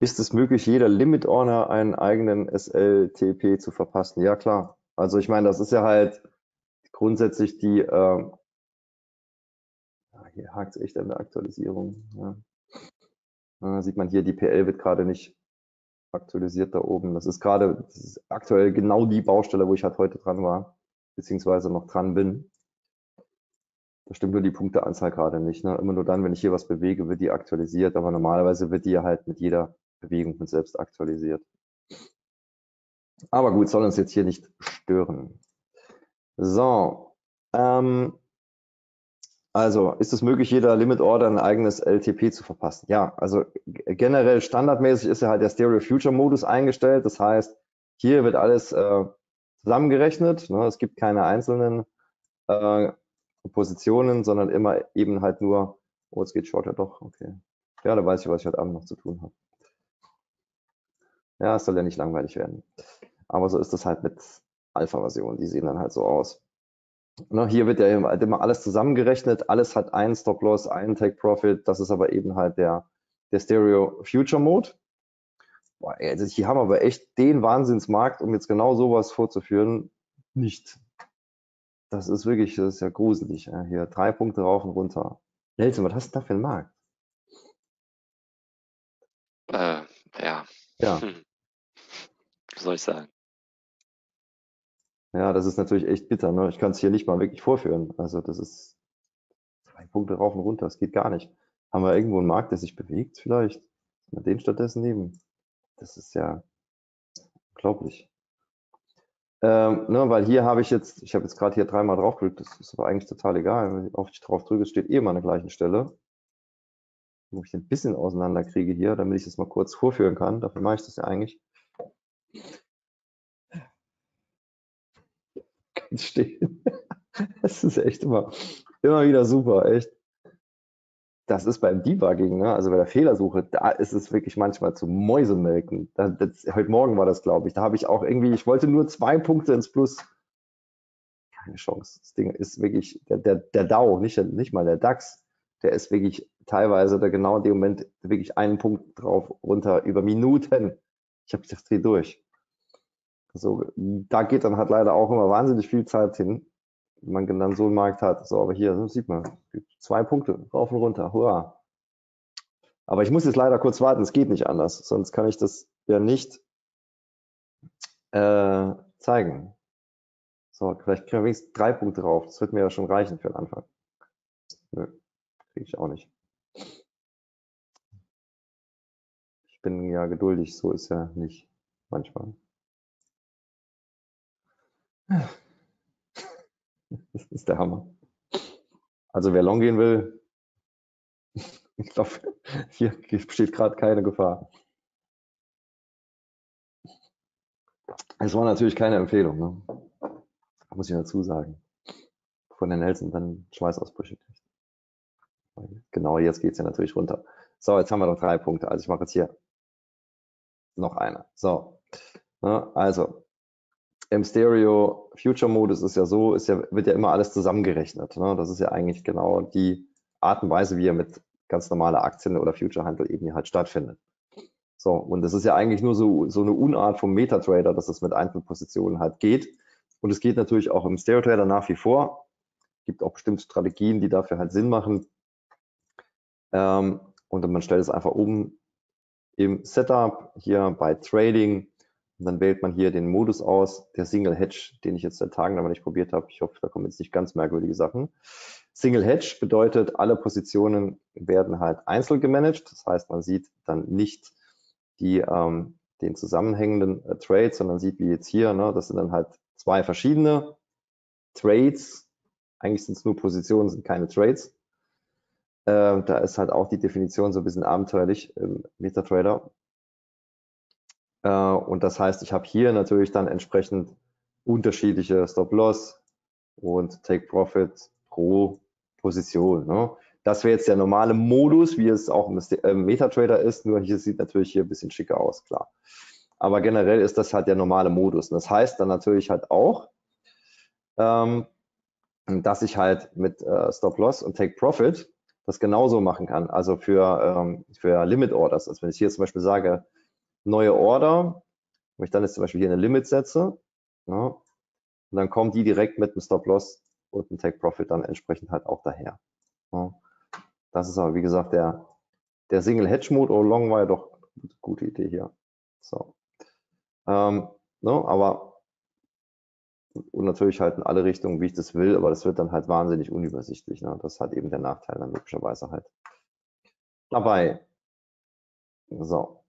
Ist es möglich, jeder Limit Order einen eigenen SLTP zu verpassen? Ja, klar. Also ich meine, das ist ja halt grundsätzlich die, hier hakt es echt an der Aktualisierung. Ja. Sieht man hier, die PL wird gerade nicht aktualisiert da oben. Das ist aktuell genau die Baustelle, wo ich halt heute dran war, beziehungsweise noch dran bin. Da stimmt nur die Punkteanzahl gerade nicht. Ne? Immer nur dann, wenn ich hier was bewege, wird die aktualisiert, aber normalerweise wird die ja halt mit jeder Bewegung von selbst aktualisiert. Aber gut, soll uns jetzt hier nicht stören. So, also ist es möglich, jeder Limit Order ein eigenes LTP zu verpassen? Ja, also generell standardmäßig ist ja halt der Stereo Future Modus eingestellt. Das heißt, hier wird alles zusammengerechnet. Ne? Es gibt keine einzelnen Positionen, sondern immer eben halt nur, oh, es geht Short ja doch, okay. Ja, da weiß ich, was ich heute Abend noch zu tun habe. Ja, es soll ja nicht langweilig werden. Aber so ist das halt mit Alpha-Versionen, die sehen dann halt so aus. Ne, hier wird ja immer alles zusammengerechnet, alles hat einen Stop-Loss, einen Take-Profit, das ist aber eben halt der Stereo Future Mode. Boah, ey, also hier haben wir aber echt den Wahnsinnsmarkt, um jetzt genau sowas vorzuführen, nicht. Das ist wirklich, das ist ja gruselig. Ja. Hier 3 Punkte rauf und runter. Nelson, was hast du da für einen Markt? Ja. Ja. Was soll ich sagen? Ja, das ist natürlich echt bitter. Ne? Ich kann es hier nicht mal wirklich vorführen. Also das ist 3 Punkte rauf und runter. Das geht gar nicht. Haben wir irgendwo einen Markt, der sich bewegt vielleicht? Sollen wir den stattdessen nehmen? Das ist ja unglaublich. Ne, weil hier habe ich jetzt gerade hier 3-mal drauf gedrückt. Das ist aber eigentlich total egal. Wenn ich auf dich drauf drücke, es steht immer an der gleichen Stelle. Wo ich den ein bisschen auseinander kriege hier, damit ich das mal kurz vorführen kann. Dafür mache ich das ja eigentlich. Stehen. Das ist echt immer wieder super, echt. Das ist beim Debugging, ne? Also bei der Fehlersuche, da ist es wirklich manchmal zu Mäusemelken. Heute Morgen war das, glaube ich. Da habe ich auch irgendwie, ich wollte nur 2 Punkte ins Plus. Keine Chance. Das Ding ist wirklich, der DAO, nicht mal der DAX, der ist wirklich teilweise da genau in dem Moment wirklich einen Punkt drauf runter über Minuten. Ich habe das Dreh durch. So, da geht dann halt leider auch immer wahnsinnig viel Zeit hin, wenn man dann so einen Markt hat. So, aber hier sieht man, 2 Punkte rauf und runter, hurra. Aber ich muss jetzt leider kurz warten, es geht nicht anders, sonst kann ich das ja nicht zeigen. So, vielleicht kriegen wir wenigstens 3 Punkte drauf, das wird mir ja schon reichen für den Anfang. Nö, kriege ich auch nicht. Ich bin ja geduldig, so ist ja nicht manchmal. Das ist der Hammer. Also wer long gehen will, ich glaube, hier besteht gerade keine Gefahr. Es war natürlich keine Empfehlung, ne? Muss ich dazu sagen. Von den Nelson dann Schweißausbrüche kriegt. Genau, jetzt geht es ja natürlich runter. So, jetzt haben wir noch 3 Punkte. Also ich mache jetzt hier noch eine. So, ne, also im Stereo Future Modus ist ja so, wird ja immer alles zusammengerechnet. Ne? Das ist ja eigentlich genau die Art und Weise, wie er mit ganz normaler Aktien- oder Future-Handel eben halt stattfindet. So, und das ist ja eigentlich nur so eine Unart vom Metatrader, dass es mit Einzelpositionen halt geht. Und es geht natürlich auch im Stereo Trader nach wie vor. Gibt auch bestimmte Strategien, die dafür halt Sinn machen. Und man stellt es einfach um im Setup, hier bei Trading. Und dann wählt man hier den Modus aus, der Single Hedge, den ich jetzt seit Tagen aber nicht probiert habe. Ich hoffe, da kommen jetzt nicht ganz merkwürdige Sachen. Single Hedge bedeutet, alle Positionen werden halt einzeln gemanagt. Das heißt, man sieht dann nicht den zusammenhängenden Trades, sondern sieht wie jetzt hier, ne, das sind dann halt 2 verschiedene Trades. Eigentlich sind es nur Positionen, sind keine Trades. Da ist halt auch die Definition so ein bisschen abenteuerlich im MetaTrader. Und das heißt, ich habe hier natürlich dann entsprechend unterschiedliche Stop-Loss und Take-Profit pro Position. Ne? Das wäre jetzt der normale Modus, wie es auch im MetaTrader ist, nur hier sieht natürlich hier ein bisschen schicker aus, klar. Aber generell ist das halt der normale Modus. Und das heißt dann natürlich halt auch, dass ich halt mit Stop-Loss und Take-Profit das genauso machen kann. Also für Limit Orders. Also wenn ich hier zum Beispiel sage, neue Order, wenn ich dann jetzt zum Beispiel hier eine Limit setze, ja, und dann kommen die direkt mit einem Stop-Loss und einem Take-Profit dann entsprechend halt auch daher. Ja. Das ist aber, wie gesagt, der Single-Hedge-Mode oder Long war ja doch eine gute Idee hier. So. Ne, aber und natürlich halt in alle Richtungen, wie ich das will, aber das wird dann halt wahnsinnig unübersichtlich. Ne? Das hat eben der Nachteil dann möglicherweise halt dabei. So.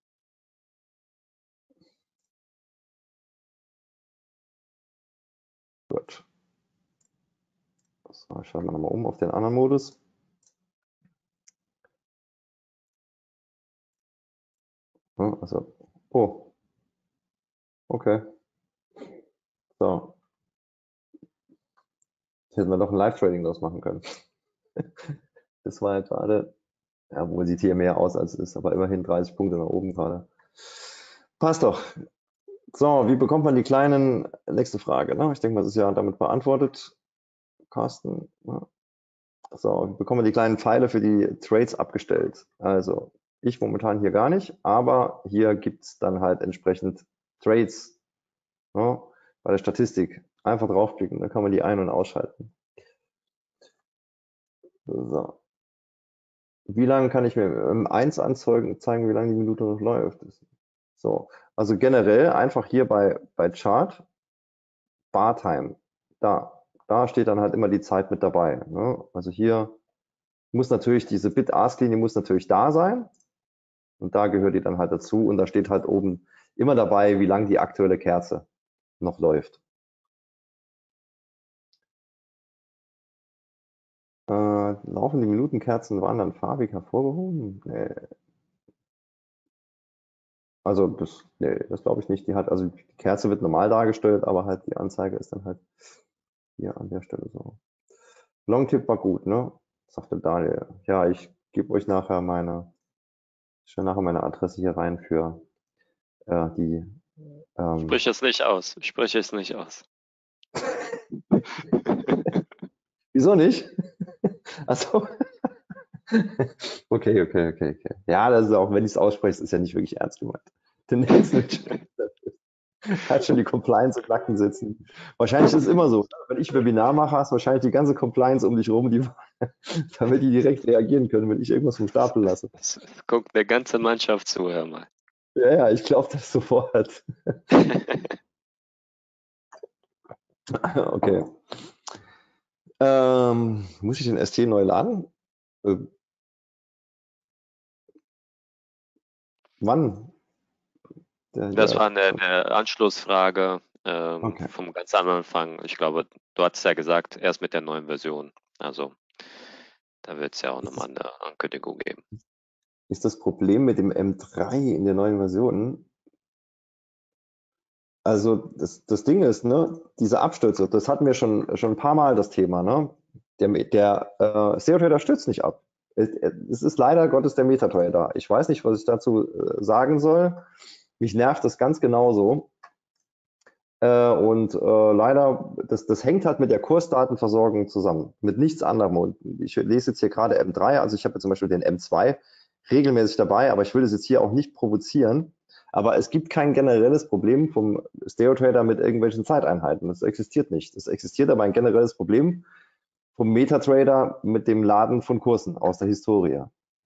Gut. So, schauen wir nochmal um auf den anderen Modus. Ja, also, oh, okay. So. Jetzt hätten wir doch ein Live-Trading draus machen können. Das war ja gerade, ja, wohl sieht hier mehr aus als es ist, aber immerhin 30 Punkte nach oben gerade. Passt doch. So, wie bekommt man die kleinen, nächste Frage, ne? Ich denke mal, das ist ja damit beantwortet, Carsten. Ja. So, wie bekommen wir die kleinen Pfeile für die Trades abgestellt? Also, ich momentan hier gar nicht, aber hier gibt es dann halt entsprechend Trades, ne, bei der Statistik. Einfach draufklicken, dann kann man die ein- und ausschalten. So. Wie lange kann ich mir im 1 anzeigen, wie lange die Minute noch läuft? So, also generell einfach hier bei Chart, Bartime, da steht dann halt immer die Zeit mit dabei. Ne? Also hier muss natürlich diese Bid-Ask-Linie muss natürlich da sein und da gehört die dann halt dazu und da steht halt oben immer dabei, wie lang die aktuelle Kerze noch läuft. Laufen die Minutenkerzen waren dann farbig hervorgehoben? Nee. Also das glaube ich nicht. Also die Kerze wird normal dargestellt, aber halt die Anzeige ist dann halt hier an der Stelle so. Longtip war gut, ne? Sagte Daniel. Ja, ich gebe euch nachher stelle nachher meine Adresse hier rein für die. Sprich es nicht aus. Sprich es nicht aus. Wieso nicht? Also. Okay. Ja, das ist auch, wenn ich es ausspreche, ist ja nicht wirklich ernst gemeint. Der nächste hat schon die Compliance im Nacken sitzen. Wahrscheinlich ist es immer so. Wenn ich Webinar mache, hast du wahrscheinlich die ganze Compliance um dich rum, damit die direkt reagieren können, wenn ich irgendwas vom Stapel lasse. Es guckt eine ganze Mannschaft zu, hör mal. Ja, ich glaube das sofort. Okay. Muss ich den ST neu laden? Wann? Das war eine Anschlussfrage Okay. vom ganz am Anfang. Ich glaube, du hattest ja gesagt, erst mit der neuen Version. Also da wird es ja auch nochmal eine Ankündigung geben. Ist das Problem mit dem M3 in der neuen Version? Also das Ding ist, ne, diese Abstürze, das hatten wir schon ein paar Mal das Thema, ne? Der SEO-Trader stürzt nicht ab. Es ist leider Gottes der MetaTrader. Ich weiß nicht, was ich dazu sagen soll. Mich nervt das ganz genauso. Und leider, das hängt halt mit der Kursdatenversorgung zusammen, mit nichts anderem. Und ich lese jetzt hier gerade M3, also ich habe jetzt zum Beispiel den M2 regelmäßig dabei, aber ich will das jetzt hier auch nicht provozieren. Aber es gibt kein generelles Problem vom StereoTrader mit irgendwelchen Zeiteinheiten. Das existiert nicht. Es existiert aber ein generelles Problem vom MetaTrader mit dem Laden von Kursen aus der Historie.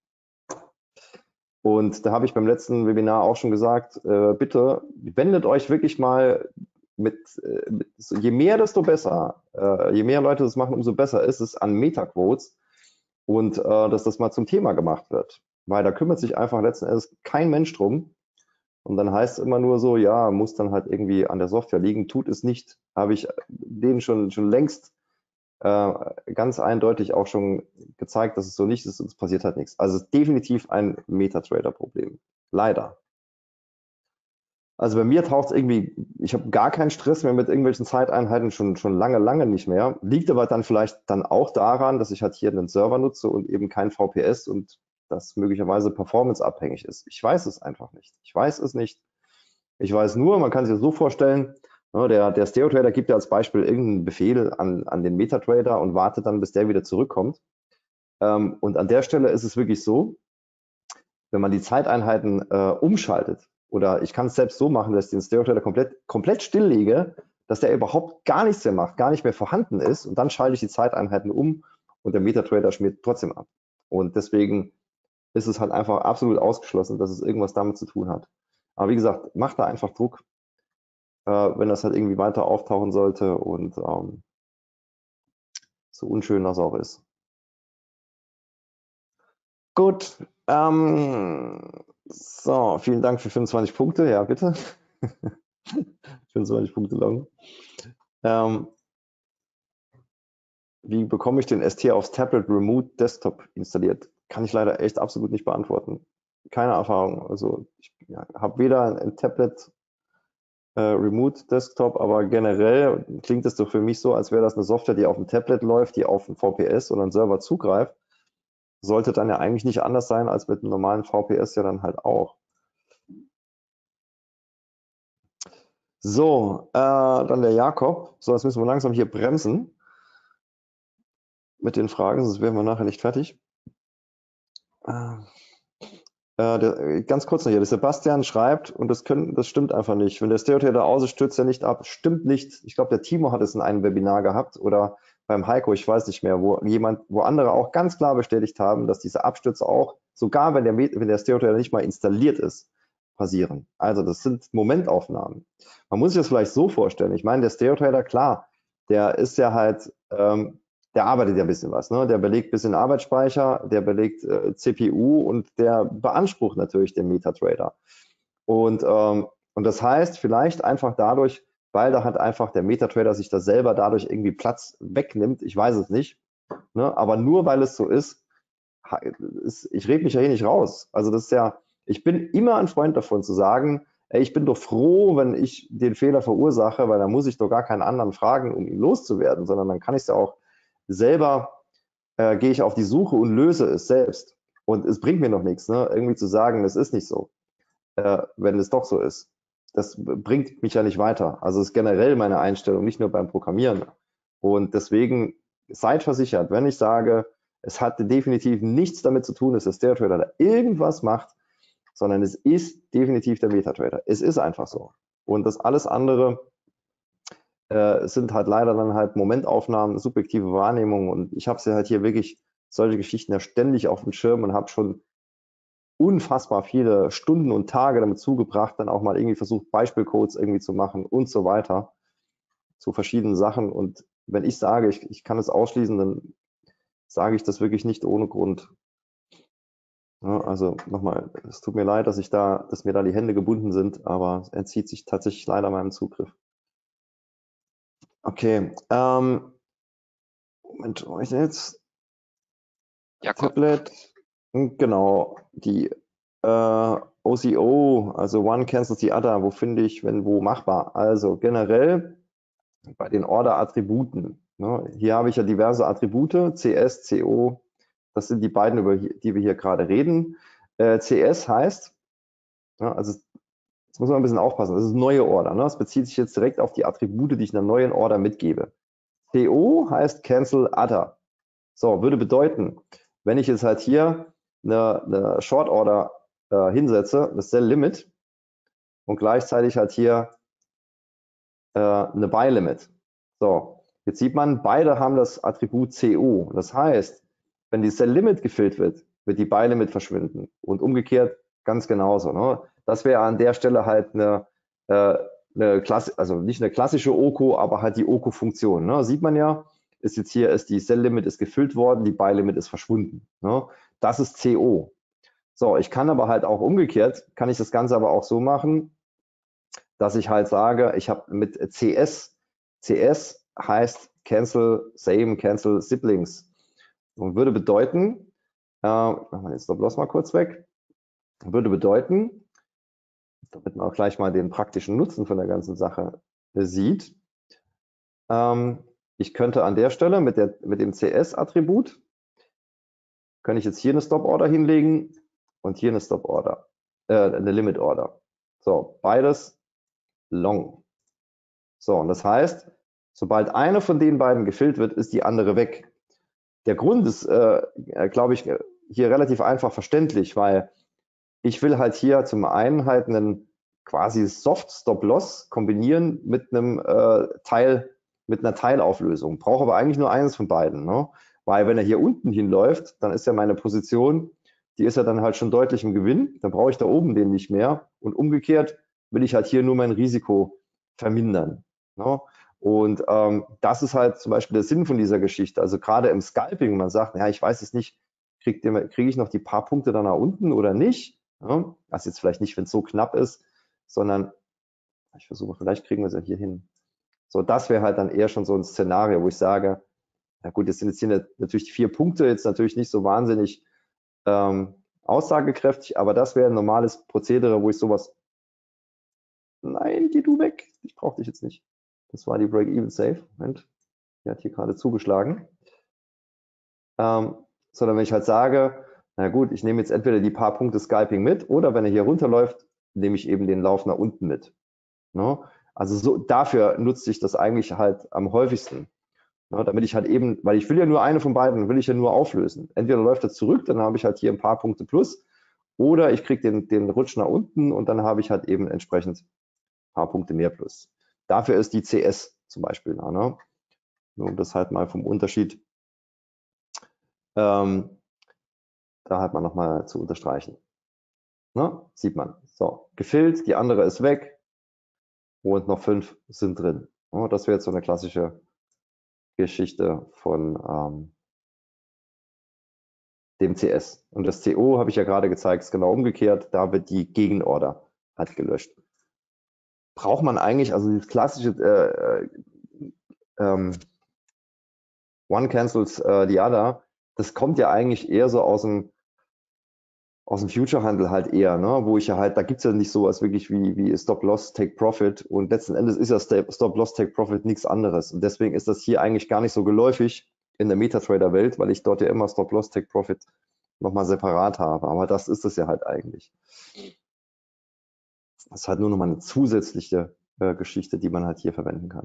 Und da habe ich beim letzten Webinar auch schon gesagt, bitte wendet euch wirklich mal je mehr, desto besser. Je mehr Leute das machen, umso besser ist es an Metaquotes und dass das mal zum Thema gemacht wird. Weil da kümmert sich einfach letzten Endes kein Mensch drum. Und dann heißt es immer nur so, ja, muss dann halt irgendwie an der Software liegen, tut es nicht. Habe ich denen schon längst ganz eindeutig auch schon gezeigt, dass es so nicht ist und es passiert halt nichts. Also es ist definitiv ein MetaTrader-Problem. Leider. Also bei mir taucht es irgendwie, ich habe gar keinen Stress mehr mit irgendwelchen Zeiteinheiten, schon lange nicht mehr. Liegt aber dann vielleicht dann auch daran, dass ich halt hier einen Server nutze und eben kein VPS und das möglicherweise performanceabhängig ist. Ich weiß es einfach nicht. Ich weiß es nicht. Ich weiß nur, man kann sich das so vorstellen, ne, der StereoTrader gibt ja als Beispiel irgendeinen Befehl an den MetaTrader und wartet dann, bis der wieder zurückkommt. Und an der Stelle ist es wirklich so, wenn man die Zeiteinheiten umschaltet, oder ich kann es selbst so machen, dass ich den Stereo Trader komplett stilllege, dass der überhaupt gar nichts mehr macht, gar nicht mehr vorhanden ist, und dann schalte ich die Zeiteinheiten um und der MetaTrader schmiert trotzdem ab. Und deswegen ist es halt einfach absolut ausgeschlossen, dass es irgendwas damit zu tun hat. Aber wie gesagt, macht da einfach Druck, wenn das halt irgendwie weiter auftauchen sollte, und so unschön das auch ist. Gut, so, vielen Dank für 25 Punkte, ja bitte. 25 Punkte lang. Wie bekomme ich den ST aufs Tablet Remote Desktop installiert? Kann ich leider echt absolut nicht beantworten. Keine Erfahrung. Also ich habe weder ein Tablet Remote Desktop, aber generell klingt es doch für mich so, als wäre das eine Software, die auf dem Tablet läuft, die auf einen VPS oder einen Server zugreift. Sollte dann ja eigentlich nicht anders sein als mit einem normalen VPS ja dann halt auch. So, dann der Jakob. So, jetzt müssen wir langsam hier bremsen mit den Fragen, sonst werden wir nachher nicht fertig. Ganz kurz noch hier, der Sebastian schreibt, und das stimmt einfach nicht. Wenn der Stereo Trader aus ist, stürzt er nicht ab. Stimmt nicht. Ich glaube, der Timo hat es in einem Webinar gehabt oder beim Heiko, ich weiß nicht mehr, wo andere auch ganz klar bestätigt haben, dass diese Abstürze auch, sogar wenn der Stereo Trader nicht mal installiert ist, passieren. Also das sind Momentaufnahmen. Man muss sich das vielleicht so vorstellen. Ich meine, der Stereo Trader, klar, der ist ja halt, der arbeitet ja ein bisschen was, ne? Der belegt ein bisschen Arbeitsspeicher, der belegt CPU, und der beansprucht natürlich den MetaTrader. Und das heißt, vielleicht einfach dadurch, weil da halt einfach der MetaTrader sich da selber dadurch irgendwie Platz wegnimmt, ich weiß es nicht, ne? Aber nur weil es so ist, ich rede mich ja hier nicht raus. Also das ist ja, ich bin immer ein Freund davon zu sagen, ey, ich bin doch froh, wenn ich den Fehler verursache, weil dann muss ich doch gar keinen anderen fragen, um ihn loszuwerden, sondern dann kann ich es ja auch selber, gehe ich auf die Suche und löse es selbst. Und es bringt mir noch nichts, ne? Irgendwie zu sagen, es ist nicht so, wenn es doch so ist. Das bringt mich ja nicht weiter. Also es ist generell meine Einstellung, nicht nur beim Programmieren. Und deswegen seid versichert, wenn ich sage, es hat definitiv nichts damit zu tun, dass der Stereo Trader da irgendwas macht, sondern es ist definitiv der MetaTrader. Es ist einfach so. Und das alles andere sind halt leider dann halt Momentaufnahmen, subjektive Wahrnehmungen, und ich habe es ja halt hier wirklich solche Geschichten ja ständig auf dem Schirm und habe schon unfassbar viele Stunden und Tage damit zugebracht, dann auch mal irgendwie versucht, Beispielcodes irgendwie zu machen und so weiter zu verschiedenen Sachen. Und wenn ich sage, ich kann es ausschließen, dann sage ich das wirklich nicht ohne Grund. Ja, also nochmal, es tut mir leid, dass mir da die Hände gebunden sind, aber es entzieht sich tatsächlich leider meinem Zugriff. Okay, Moment, wo war ich denn jetzt? Jakob. Tablet, genau, die OCO, also One cancels the other, wo finde ich, wenn wo machbar. Also generell bei den Order-Attributen, ne, hier habe ich ja diverse Attribute, CS, CO, das sind die beiden, über die wir hier gerade reden. CS heißt, ja, also jetzt muss man ein bisschen aufpassen, das ist neue Order, ne? Das bezieht sich jetzt direkt auf die Attribute, die ich einer neuen Order mitgebe. CO heißt Cancel Other. So, würde bedeuten, wenn ich jetzt halt hier eine Short Order hinsetze, das Sell Limit, und gleichzeitig halt hier eine Buy Limit. So, jetzt sieht man, beide haben das Attribut CO. Das heißt, wenn die Sell Limit gefüllt wird, wird die Buy Limit verschwinden, und umgekehrt ganz genauso. Ne? Das wäre an der Stelle halt also nicht eine klassische OKO, aber halt die OKO-Funktion. Ne? Sieht man ja, ist jetzt hier, die Sell Limit ist gefüllt worden, die Buy Limit ist verschwunden. Ne? Das ist CO. So, ich kann aber halt auch umgekehrt, kann ich das Ganze aber auch so machen, dass ich halt sage, ich habe mit CS heißt Cancel Same, Cancel Siblings, und würde bedeuten, machen wir jetzt Stop-Loss mal kurz weg, würde bedeuten, damit man auch gleich mal den praktischen Nutzen von der ganzen Sache sieht, ich könnte an der Stelle mit dem CS-Attribut, kann ich jetzt hier eine Stop-Order hinlegen und hier eine Stop-Order, eine Limit-Order. So, beides long. So, und das heißt, sobald eine von den beiden gefüllt wird, ist die andere weg. Der Grund ist, glaube ich, hier relativ einfach verständlich, weil ich will halt hier zum einen halt einen quasi Soft-Stop-Loss kombinieren mit einem mit einer Teilauflösung. Brauche aber eigentlich nur eines von beiden, ne? Weil wenn er hier unten hinläuft, dann ist ja meine Position, die ist ja dann halt schon deutlich im Gewinn. Dann brauche ich da oben den nicht mehr. Und umgekehrt will ich halt hier nur mein Risiko vermindern, ne? Und das ist halt zum Beispiel der Sinn von dieser Geschichte. Also gerade im Scalping, man sagt, ja, ich weiß es nicht, kriege ich noch die paar Punkte da nach unten oder nicht? Ja, das jetzt vielleicht nicht, wenn es so knapp ist, sondern ich versuche, vielleicht kriegen wir es ja hier hin. So, das wäre halt dann eher schon so ein Szenario, wo ich sage, na gut, jetzt sind jetzt hier natürlich die 4 Punkte, jetzt natürlich nicht so wahnsinnig aussagekräftig, aber das wäre ein normales Prozedere, wo ich sowas, nein, geh du weg, ich brauche dich jetzt nicht. Das war die Break-Even-Safe. Moment, die hat hier gerade zugeschlagen. Sondern wenn ich halt sage, na gut, ich nehme jetzt entweder die paar Punkte Scalping mit oder wenn er hier runterläuft, nehme ich eben den Lauf nach unten mit. Ne? Also so, dafür nutze ich das eigentlich halt am häufigsten. Ne? Damit ich halt eben, weil ich will ja nur eine von beiden, will ich ja nur auflösen. Entweder läuft er zurück, dann habe ich halt hier ein paar Punkte plus, oder ich kriege den Rutsch nach unten und dann habe ich halt eben entsprechend ein paar Punkte mehr plus. Dafür ist die CS zum Beispiel da. Ne? Nur um das halt mal vom Unterschied da halt mal nochmal zu unterstreichen. Ne? Sieht man. So, gefüllt, die andere ist weg und noch 5 sind drin. Ne? Das wäre jetzt so eine klassische Geschichte von dem CS. Und das CO habe ich ja gerade gezeigt, ist genau umgekehrt. Da wird die Gegenorder halt gelöscht. Braucht man eigentlich, also dieses klassische One cancels the other, das kommt ja eigentlich eher so aus dem Future-Handel halt eher, ne? Wo ich ja halt, da gibt es ja nicht sowas wirklich wie Stop-Loss, Take-Profit und letzten Endes ist ja Stop-Loss, Take-Profit nichts anderes und deswegen ist das hier eigentlich gar nicht so geläufig in der Metatrader-Welt, weil ich dort ja immer Stop-Loss, Take-Profit nochmal separat habe, aber das ist es ja halt eigentlich. Das ist halt nur nochmal eine zusätzliche Geschichte, die man halt hier verwenden kann.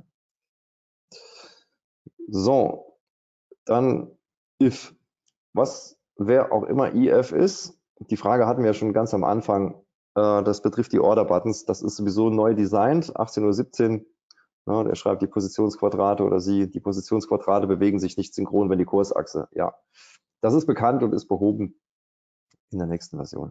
So, dann if. Wer auch immer if ist, die Frage hatten wir ja schon ganz am Anfang, das betrifft die Order-Buttons, das ist sowieso neu designt, 18:17 Uhr, der schreibt die Positionsquadrate oder sie, die Positionsquadrate bewegen sich nicht synchron, wenn die Kursachse, ja. Das ist bekannt und ist behoben in der nächsten Version.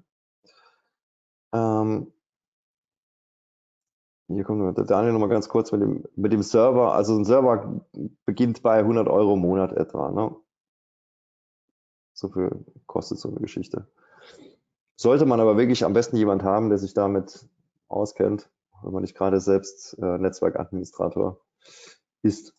Hier kommt der Daniel nochmal ganz kurz mit dem Server. Also ein Server beginnt bei 100 € im Monat etwa. Ne? So viel kostet so eine Geschichte. Sollte man aber wirklich am besten jemand haben, der sich damit auskennt, wenn man nicht gerade selbst Netzwerkadministrator ist.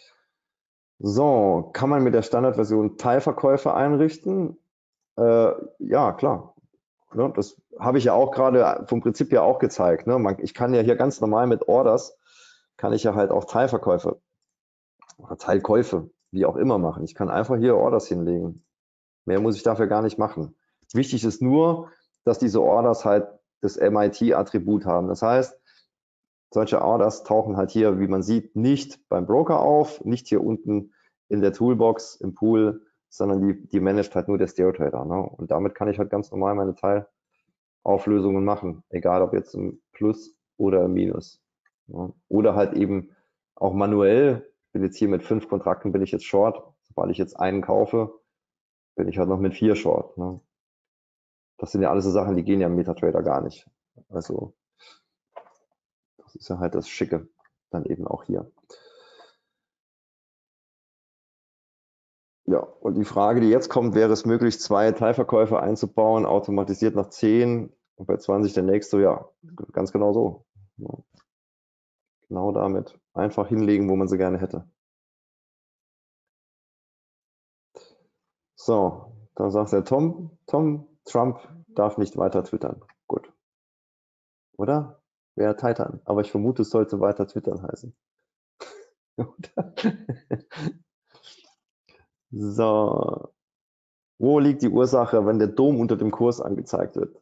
So, kann man mit der Standardversion Teilverkäufe einrichten? Ja, klar. Ne, das habe ich ja auch gerade vom Prinzip ja auch gezeigt. Ne? Ich kann ja hier ganz normal mit Orders, kann ich ja halt auch Teilverkäufe oder Teilkäufe, wie auch immer machen. Ich kann einfach hier Orders hinlegen. Mehr muss ich dafür gar nicht machen. Wichtig ist nur, dass diese Orders halt das MIT-Attribut haben. Das heißt, solche Orders tauchen halt hier, wie man sieht, nicht beim Broker auf, nicht hier unten in der Toolbox im Pool, sondern die managt halt nur der Stereo-Trader. Ne? Und damit kann ich halt ganz normal meine Teilauflösungen machen, egal ob jetzt im Plus oder im Minus. Ne? Oder halt eben auch manuell, ich bin jetzt hier mit 5 Kontrakten, bin ich jetzt Short, sobald ich jetzt einen kaufe, bin ich halt noch mit 4 Short. Ne? Das sind ja alles so Sachen, die gehen ja im MetaTrader gar nicht. Also das ist ja halt das Schicke dann eben auch hier. Ja, und die Frage, die jetzt kommt, wäre es möglich, 2 Teilverkäufe einzubauen, automatisiert nach 10 und bei 20 der nächste, ja, ganz genau so. Ja. Genau damit. Einfach hinlegen, wo man sie gerne hätte. So, da sagt der Tom, Trump darf nicht weiter twittern. Gut. Oder? Wäre Titan. Aber ich vermute, es sollte weiter twittern heißen. So. Wo liegt die Ursache, wenn der Dom unter dem Kurs angezeigt wird?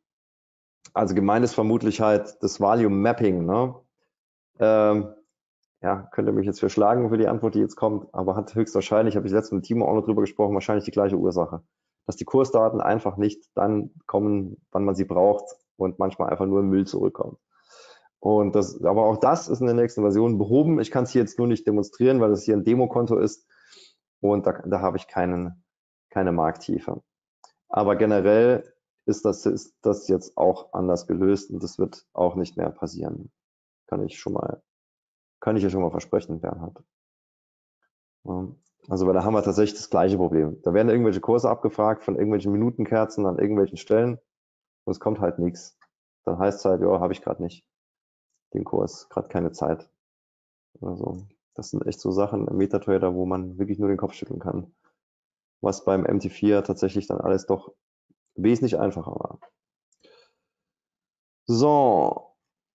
Also gemeint ist vermutlich halt das Volume Mapping. Ne? ja, könnte mich jetzt verschlagen für die Antwort, die jetzt kommt, aber hat höchstwahrscheinlich, habe ich letztens mit Timo auch noch drüber gesprochen, wahrscheinlich die gleiche Ursache. Dass die Kursdaten einfach nicht dann kommen, wann man sie braucht und manchmal einfach nur im Müll zurückkommen. Und das, aber auch das ist in der nächsten Version behoben. Ich kann es hier jetzt nur nicht demonstrieren, weil es hier ein Demokonto ist und da habe ich keine Markttiefe. Aber generell ist das jetzt auch anders gelöst und das wird auch nicht mehr passieren. Kann ich ja schon mal versprechen, Bernhard. Also weil da haben wir tatsächlich das gleiche Problem. Da werden irgendwelche Kurse abgefragt von irgendwelchen Minutenkerzen an irgendwelchen Stellen und es kommt halt nichts. Dann heißt es halt, ja, habe ich gerade nicht den Kurs, gerade keine Zeit. Also das sind echt so Sachen im MetaTrader, wo man wirklich nur den Kopf schütteln kann. Was beim MT4 tatsächlich dann alles doch wesentlich einfacher war. So.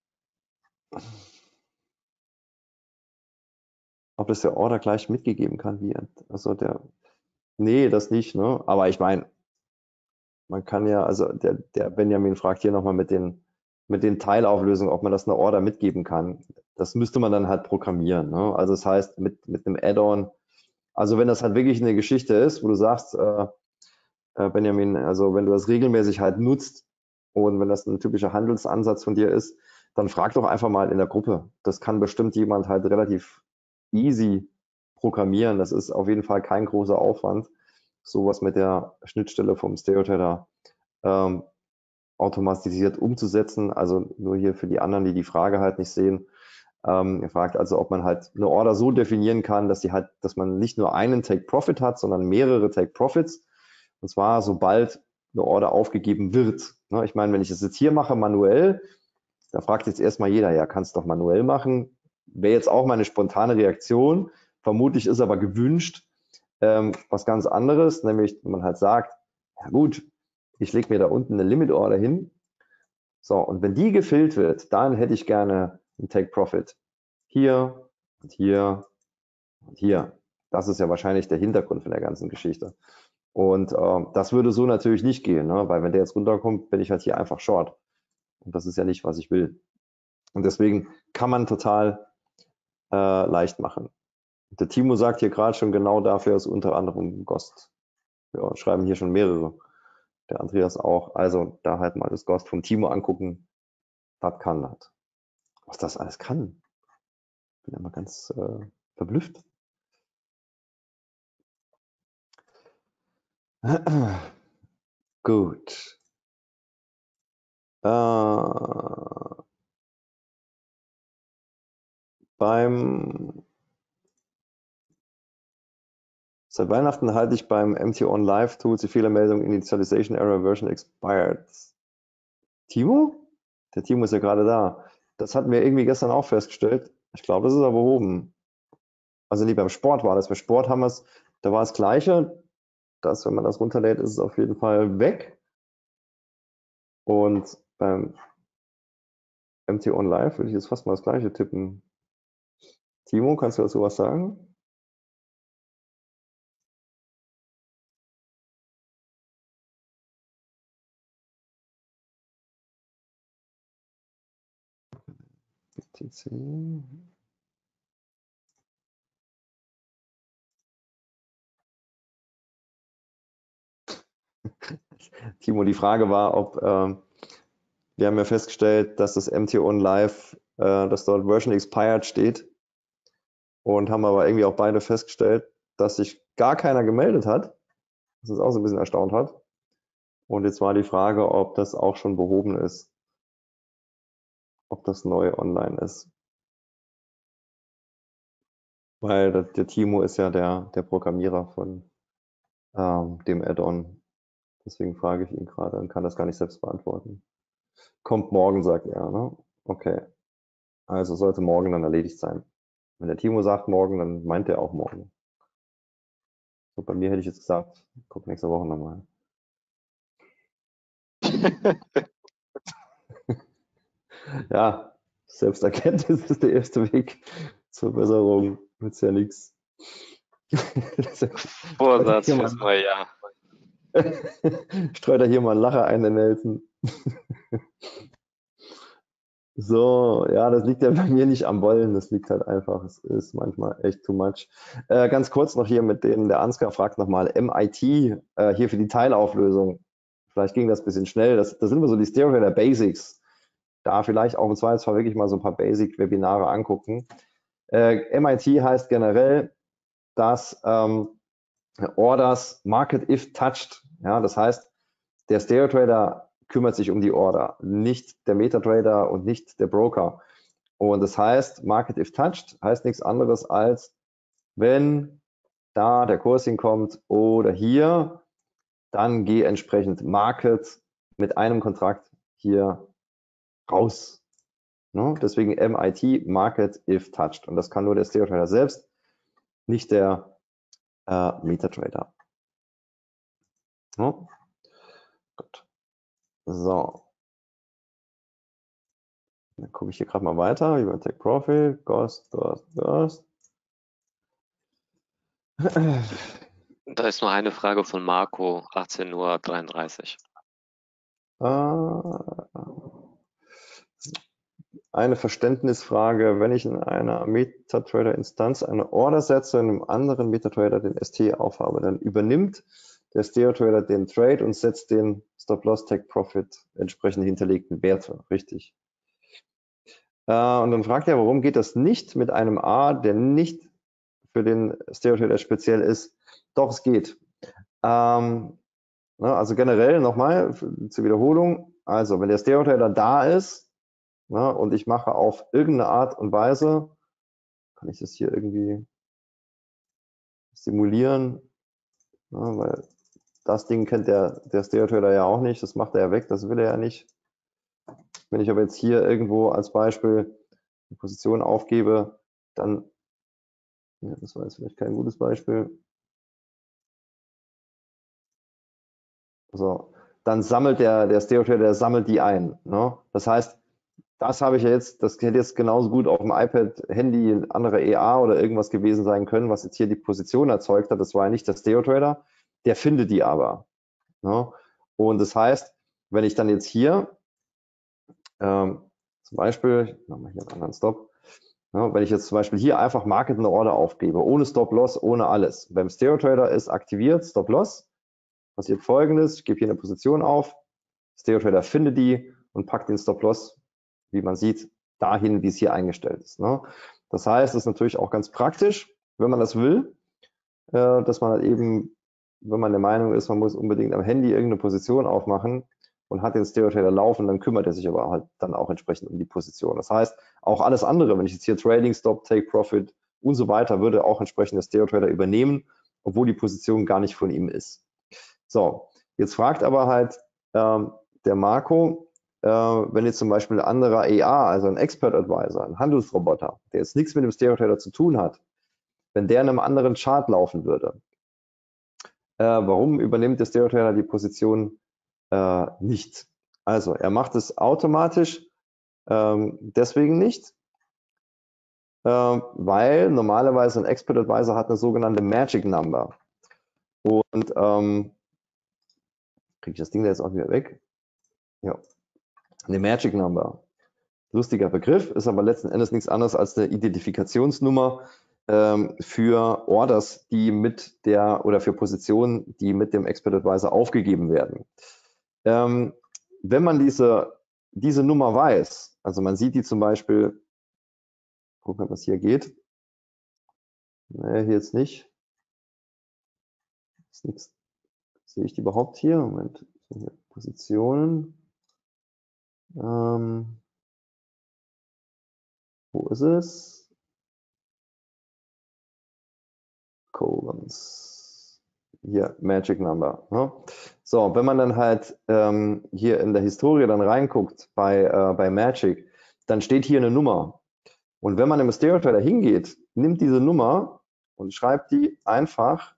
Ob das der Order gleich mitgegeben kann, also nee, das nicht, ne? Aber ich meine, man kann ja, also der Benjamin fragt hier nochmal mit den Teilauflösungen, ob man das eine Order mitgeben kann. Das müsste man dann halt programmieren, ne? Also das heißt, mit einem Add-on, also wenn das halt wirklich eine Geschichte ist, wo du sagst, Benjamin, also wenn du das regelmäßig halt nutzt und wenn das ein typischer Handelsansatz von dir ist, dann frag doch einfach mal in der Gruppe. Das kann bestimmt jemand halt relativ easy programmieren. Das ist auf jeden Fall kein großer Aufwand, sowas mit der Schnittstelle vom StereoTrader automatisiert umzusetzen. Also nur hier für die anderen, die die Frage halt nicht sehen. Er fragt also, ob man halt eine Order so definieren kann, dass man nicht nur einen Take Profit hat, sondern mehrere Take Profits. Und zwar, sobald eine Order aufgegeben wird. Ich meine, wenn ich das jetzt hier mache, manuell, da fragt jetzt erstmal jeder, ja, kannst doch manuell machen. Wäre jetzt auch meine spontane Reaktion. Vermutlich ist aber gewünscht was ganz anderes, nämlich wenn man halt sagt, ja gut, ich lege mir da unten eine Limit Order hin. So, und wenn die gefüllt wird, dann hätte ich gerne einen Take Profit. Hier und hier und hier. Das ist ja wahrscheinlich der Hintergrund von der ganzen Geschichte. Und das würde so natürlich nicht gehen, ne? Weil wenn der jetzt runterkommt, bin ich halt hier einfach short. Und das ist ja nicht, was ich will. Und deswegen kann man total leicht machen. Der Timo sagt hier gerade schon, genau dafür ist unter anderem Ghost. Ja, schreiben hier schon mehrere. Der Andreas auch. Also da halt mal das Ghost vom Timo angucken. Das kann das. Was das alles kann. Bin ja mal ganz verblüfft. Gut. Seit Weihnachten halte ich beim MT-On Live Tools die Fehlermeldung Initialization Error Version Expired. Timo? Der Timo ist ja gerade da. Das hatten wir irgendwie gestern auch festgestellt. Ich glaube, das ist aber behoben. Also nee, beim Sport war das. Bei Sport haben wir es, da war das Gleiche. Dass, wenn man das runterlädt, ist es auf jeden Fall weg. Und beim MT-On Live würde ich jetzt fast mal das Gleiche tippen. Timo, kannst du dazu was sagen? TC. Timo, die Frage war, ob wir haben ja festgestellt, dass das MT-On Live, dass dort Version Expired steht und haben aber irgendwie auch beide festgestellt, dass sich gar keiner gemeldet hat, was uns auch so ein bisschen erstaunt hat. Und jetzt war die Frage, ob das auch schon behoben ist, ob das neu online ist. Weil der Timo ist ja der Programmierer von dem Add-on. Deswegen frage ich ihn gerade und kann das gar nicht selbst beantworten. Kommt morgen, sagt er. Ne? Okay. Also sollte morgen dann erledigt sein. Wenn der Timo sagt morgen, dann meint er auch morgen. So, bei mir hätte ich jetzt gesagt, guck nächste Woche nochmal. Ja, Selbsterkenntnis ist der erste Weg zur Besserung. Nützt ja nichts. Vorsatz fürs neue Jahr. Streut er hier mal einen Lacher ein, den Nelson. So, ja, das liegt ja bei mir nicht am Wollen, das liegt halt einfach, es ist manchmal echt too much. Ganz kurz noch hier mit dem, der Ansgar fragt nochmal, MIT, hier für die Teilauflösung. Vielleicht ging das ein bisschen schnell, das sind wir so die Stereo der Basics. Da vielleicht auch im Zweifelsfall wirklich mal so ein paar Basic-Webinare angucken. MIT heißt generell, dass Orders Market if touched. Ja, das heißt, der Stereo Trader kümmert sich um die Order, nicht der MetaTrader und nicht der Broker. Und das heißt, Market if touched heißt nichts anderes als, wenn da der Kurs hinkommt oder hier, dann gehe entsprechend Market mit einem Kontrakt hier raus. Ne? Deswegen MIT, Market if touched. Und das kann nur der Stereo Trader selbst, nicht der MetaTrader. Ne? Gut. So. Dann gucke ich hier gerade mal weiter über Take Profit, Ghost. Da ist nur eine Frage von Marco, 18:33 Uhr. Eine Verständnisfrage, wenn ich in einer MetaTrader-Instanz eine Order setze und einem anderen MetaTrader den ST aufhabe, dann übernimmt der Stereo-Trader den Trade und setzt den Stop-Loss-Take-Profit entsprechend hinterlegten Werte, richtig. Und dann fragt er, warum geht das nicht mit einem A, der nicht für den Stereo-Trader speziell ist? Doch, es geht. Also generell nochmal zur Wiederholung, also wenn der Stereo-Trader da ist, und ich mache auf irgendeine Art und Weise, kann ich das hier irgendwie simulieren, weil das Ding kennt der Stereo Trader ja auch nicht, das macht er ja weg, das will er ja nicht. Wenn ich aber jetzt hier irgendwo als Beispiel eine Position aufgebe, dann, ja, das war jetzt vielleicht kein gutes Beispiel, so, dann sammelt der Stereo Trader, der sammelt die ein. Ne? Das heißt, das habe ich ja jetzt, das hätte jetzt genauso gut auf dem iPad, Handy, ein anderer EA oder irgendwas gewesen sein können, was jetzt hier die Position erzeugt hat. Das war ja nicht der Stereo Trader, der findet die aber. Ne? Und das heißt, wenn ich dann jetzt hier zum Beispiel, ich mache mal hier einen anderen Stop, wenn ich jetzt zum Beispiel hier einfach Market eine Order aufgebe, ohne Stop-Loss, ohne alles. Beim Stereo Trader ist aktiviert Stop-Loss, passiert folgendes, ich gebe hier eine Position auf, Stereo Trader findet die und packt den Stop-Loss, wie man sieht, dahin, wie es hier eingestellt ist. Ne? Das heißt, es ist natürlich auch ganz praktisch, wenn man das will, dass man halt eben, wenn man der Meinung ist, man muss unbedingt am Handy irgendeine Position aufmachen und hat den Stereo Trader laufen, dann kümmert er sich aber halt dann auch entsprechend um die Position. Das heißt, auch alles andere, wenn ich jetzt hier Trading, Stop, Take, Profit und so weiter, würde auch entsprechend der Stereo Trader übernehmen, obwohl die Position gar nicht von ihm ist. So, jetzt fragt aber halt der Marco, wenn jetzt zum Beispiel ein anderer EA, also ein Expert Advisor, ein Handelsroboter, der jetzt nichts mit dem Stereo Trader zu tun hat, wenn der in einem anderen Chart laufen würde, warum übernimmt der Stereo Trader die Position nicht? Also er macht es automatisch deswegen nicht, weil normalerweise ein Expert Advisor hat eine sogenannte Magic Number. Und kriege ich das Ding da jetzt auch wieder weg? Ja, eine Magic Number. Lustiger Begriff, ist aber letzten Endes nichts anderes als eine Identifikationsnummer für Orders, die mit der oder für Positionen, die mit dem Expert Advisor aufgegeben werden. Wenn man diese Nummer weiß, also man sieht die zum Beispiel, gucken, was hier geht. Nee, hier jetzt nicht. Ist nichts. Sehe ich die überhaupt hier? Moment, hier Positionen. Wo ist es? Columns. Hier, Magic Number. Ne? So, wenn man dann halt hier in der Historie dann reinguckt bei Magic, dann steht hier eine Nummer. Und wenn man im Stereo Trader hingeht, nimmt diese Nummer und schreibt die einfach.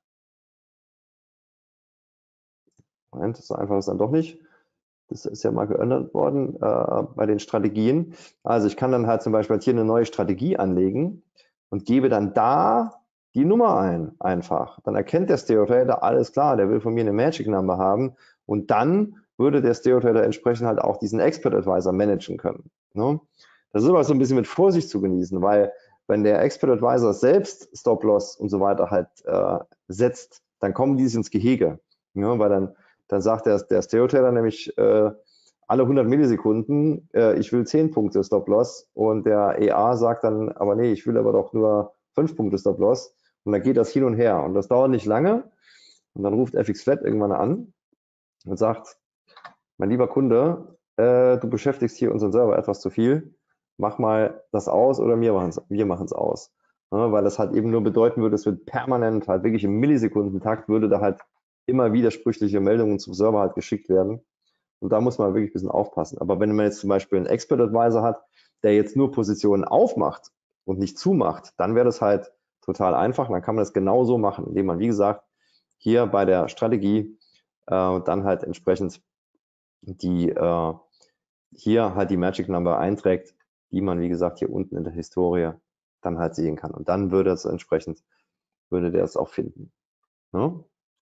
Moment, so einfach ist dann doch nicht. Das ist ja mal geändert worden bei den Strategien. Also ich kann dann halt zum Beispiel hier eine neue Strategie anlegen und gebe dann da die Nummer ein, einfach. Dann erkennt der Stereo Trader, alles klar, der will von mir eine Magic Number haben und dann würde der Stereo Trader entsprechend halt auch diesen Expert Advisor managen können. Ne? Das ist aber so ein bisschen mit Vorsicht zu genießen, weil wenn der Expert Advisor selbst Stop-Loss und so weiter halt setzt, dann kommen die ins Gehege. Ja, weil dann sagt der Stereo-Trader nämlich alle 100 Millisekunden, ich will 10 Punkte Stop-Loss, und der EA sagt dann, aber nee, ich will aber doch nur 5 Punkte Stop-Loss, und dann geht das hin und her und das dauert nicht lange, und dann ruft FX Flat irgendwann an und sagt, mein lieber Kunde, du beschäftigst hier unseren Server etwas zu viel, mach mal das aus oder wir machen es aus. Ja, weil das halt eben nur bedeuten würde, es wird permanent, halt wirklich im Millisekundentakt, würde da halt immer widersprüchliche Meldungen zum Server halt geschickt werden. Und da muss man wirklich ein bisschen aufpassen. Aber wenn man jetzt zum Beispiel einen Expert Advisor hat, der jetzt nur Positionen aufmacht und nicht zumacht, dann wäre das halt total einfach. Dann kann man das genauso machen, indem man, wie gesagt, hier bei der Strategie dann halt entsprechend die hier halt die Magic Number einträgt, die man, wie gesagt, hier unten in der Historie dann halt sehen kann. Und dann würde es entsprechend, würde der es auch finden. Ja?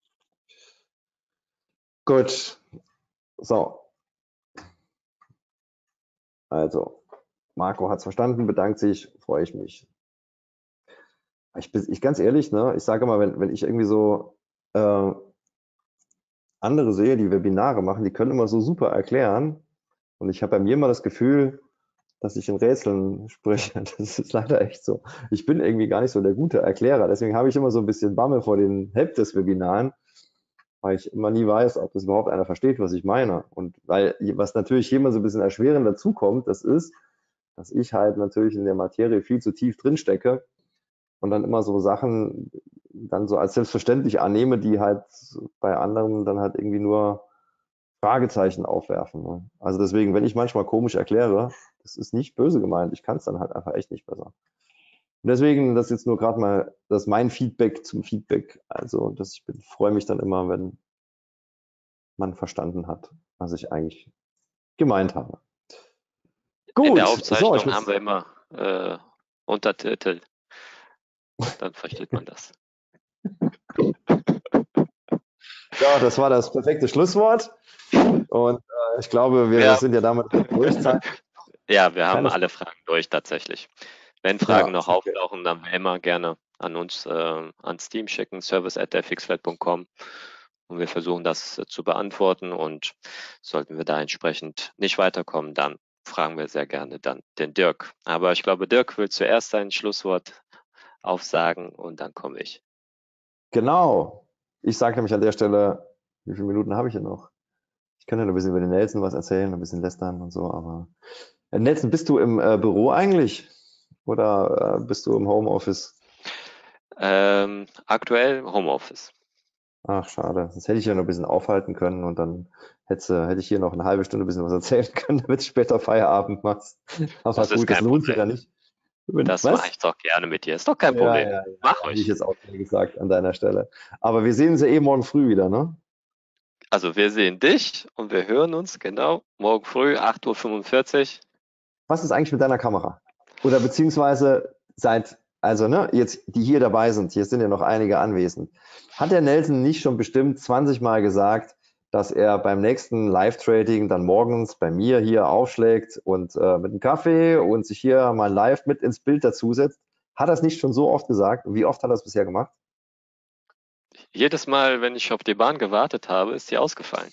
Gut. So. Also, Marco hat es verstanden, bedankt sich, freue ich mich. Ich ganz ehrlich, ne, ich sage mal, wenn ich irgendwie so andere sehe, die Webinare machen, die können immer so super erklären. Und ich habe bei mir immer das Gefühl, dass ich in Rätseln spreche. Das ist leider echt so. Ich bin irgendwie gar nicht so der gute Erklärer. Deswegen habe ich immer so ein bisschen Bammel vor den Helpdesk-Webinaren, weil ich immer nie weiß, ob das überhaupt einer versteht, was ich meine. Und weil, was natürlich hier immer so ein bisschen erschwerend dazu kommt, das ist, dass ich halt natürlich in der Materie viel zu tief drin stecke und dann immer so Sachen dann so als selbstverständlich annehme, die halt bei anderen dann halt irgendwie nur Fragezeichen aufwerfen. Ne? Also deswegen, wenn ich manchmal komisch erkläre, das ist nicht böse gemeint, ich kann es dann halt einfach echt nicht besser. Und deswegen, das ist jetzt nur gerade mal, das ist mein Feedback zum Feedback. Also, freue mich dann immer, wenn man verstanden hat, was ich eigentlich gemeint habe. Gut, In der so, Aufzeichnung haben wir immer Untertitel. Dann versteht man das. ja, das war das perfekte Schlusswort. Und ich glaube, wir sind ja damit durch. Ja, wir haben Keine alle Fragen durch tatsächlich. Wenn Fragen noch okay. auftauchen, dann immer gerne an uns ans Team schicken, service@fxflat.com, und wir versuchen das zu beantworten, und sollten wir da entsprechend nicht weiterkommen, dann fragen wir sehr gerne dann den Dirk. Aber ich glaube, Dirk will zuerst sein Schlusswort aufsagen und dann komme ich. Genau. Ich sage nämlich an der Stelle, wie viele Minuten habe ich hier noch? Ich könnte ein bisschen über den Nelson was erzählen, ein bisschen lästern und so, aber Nelson, bist du im Büro eigentlich oder bist du im Homeoffice? Aktuell Homeoffice. Ach, schade. Sonst hätte ich ja noch ein bisschen aufhalten können und dann hätte ich hier noch eine halbe Stunde ein bisschen was erzählen können, damit du später Feierabend machst. Aber Das ist gut, das kein lohnt sich ja Problem. nicht. Das mache Was? ich doch gerne mit dir. Ist doch kein Ja, Problem. ja, ja, Mach hätte ich euch. jetzt auch gerne gesagt an deiner Stelle. Aber wir sehen uns ja eh morgen früh wieder, ne? Also wir sehen dich und wir hören uns, genau, morgen früh, 8:45 Uhr. Was ist eigentlich mit deiner Kamera? Oder beziehungsweise also ne, jetzt, die hier dabei sind, hier sind ja noch einige anwesend. Hat der Nelson nicht schon bestimmt 20 Mal gesagt, dass er beim nächsten Live-Trading dann morgens bei mir hier aufschlägt und mit einem Kaffee und sich hier mal live mit ins Bild dazusetzt? Hat er es nicht schon so oft gesagt? Und wie oft hat er es bisher gemacht? Jedes Mal, wenn ich auf die Bahn gewartet habe, ist sie ausgefallen.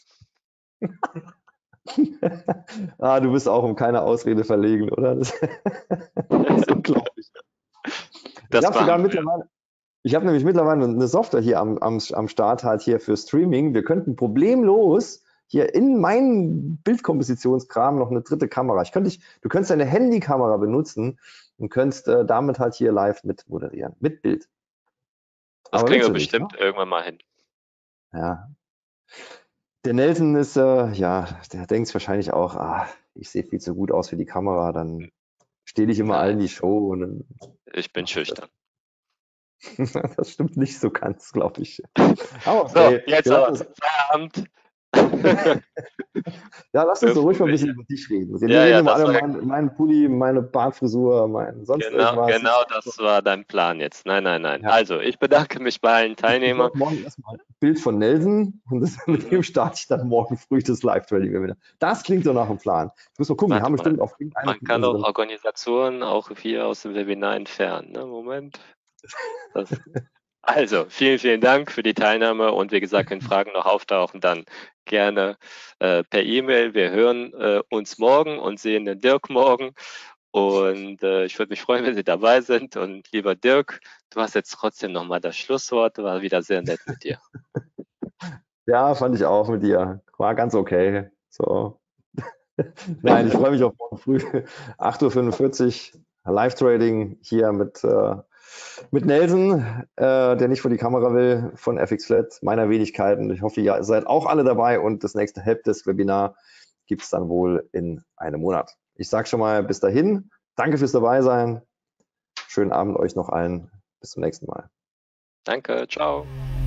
Du bist auch um keine Ausrede verlegen, oder? Das ist unglaublich. Ich Das habe sogar machen wir. mittlerweile, Ich habe nämlich mittlerweile eine Software hier am Start halt hier für Streaming. Wir könnten problemlos hier in meinen Bildkompositionskram noch eine dritte Kamera. Du könntest deine Handykamera benutzen und könntest damit halt hier live mit moderieren, mit Bild. Das Aber kriegen willst wir du nicht, ne? bestimmt irgendwann mal hin. Ja. Der Nelson ist, der denkt wahrscheinlich auch, ich sehe viel zu gut aus für die Kamera, dann stehle ich immer Nein, allen die Show und dann ich bin mache ich das. schüchtern. Das stimmt nicht so ganz, glaube ich. Aber So, okay, jetzt wir lassen aber es Feierabend. Ja, lass uns so dürfen ruhig mal ein wir bisschen hier. über dich reden. Wir Ja, reden ja, über das alle war meinen Pulli, meine Bartfrisur, mein sonst irgendwas. genau das war dein Plan jetzt. Nein, nein, nein. Ja, Also, ich bedanke mich bei allen ich Teilnehmern. wollte morgen erstmal ein Bild von Nelson und mit Mhm. dem starte ich dann morgen früh das Live-Trading-Webinar. Das klingt so nach einem Plan. Ich muss mal gucken, wir Warte haben mal, bestimmt auf irgendeinem man von kann auch unseren. Organisationen auch hier aus dem Webinar entfernen, ne? Moment. Das Also, vielen, vielen Dank für die Teilnahme und wie gesagt, wenn Fragen noch auftauchen, dann gerne per E-Mail. Wir hören uns morgen und sehen den Dirk morgen. Und ich würde mich freuen, wenn Sie dabei sind. Und lieber Dirk, du hast jetzt trotzdem nochmal das Schlusswort. War wieder sehr nett mit dir. Ja, fand ich auch mit dir. War ganz okay. So. Nein, ich freue mich auf morgen früh. 8:45 Uhr Live-Trading hier mit Nelson, der nicht vor die Kamera will, von FX Flat, meiner Wenigkeiten. Ich hoffe, ihr seid auch alle dabei und das nächste Helpdesk-Webinar gibt es dann wohl in einem Monat. Ich sage schon mal bis dahin. Danke fürs Dabeisein. Schönen Abend euch noch allen. Bis zum nächsten Mal. Danke, ciao.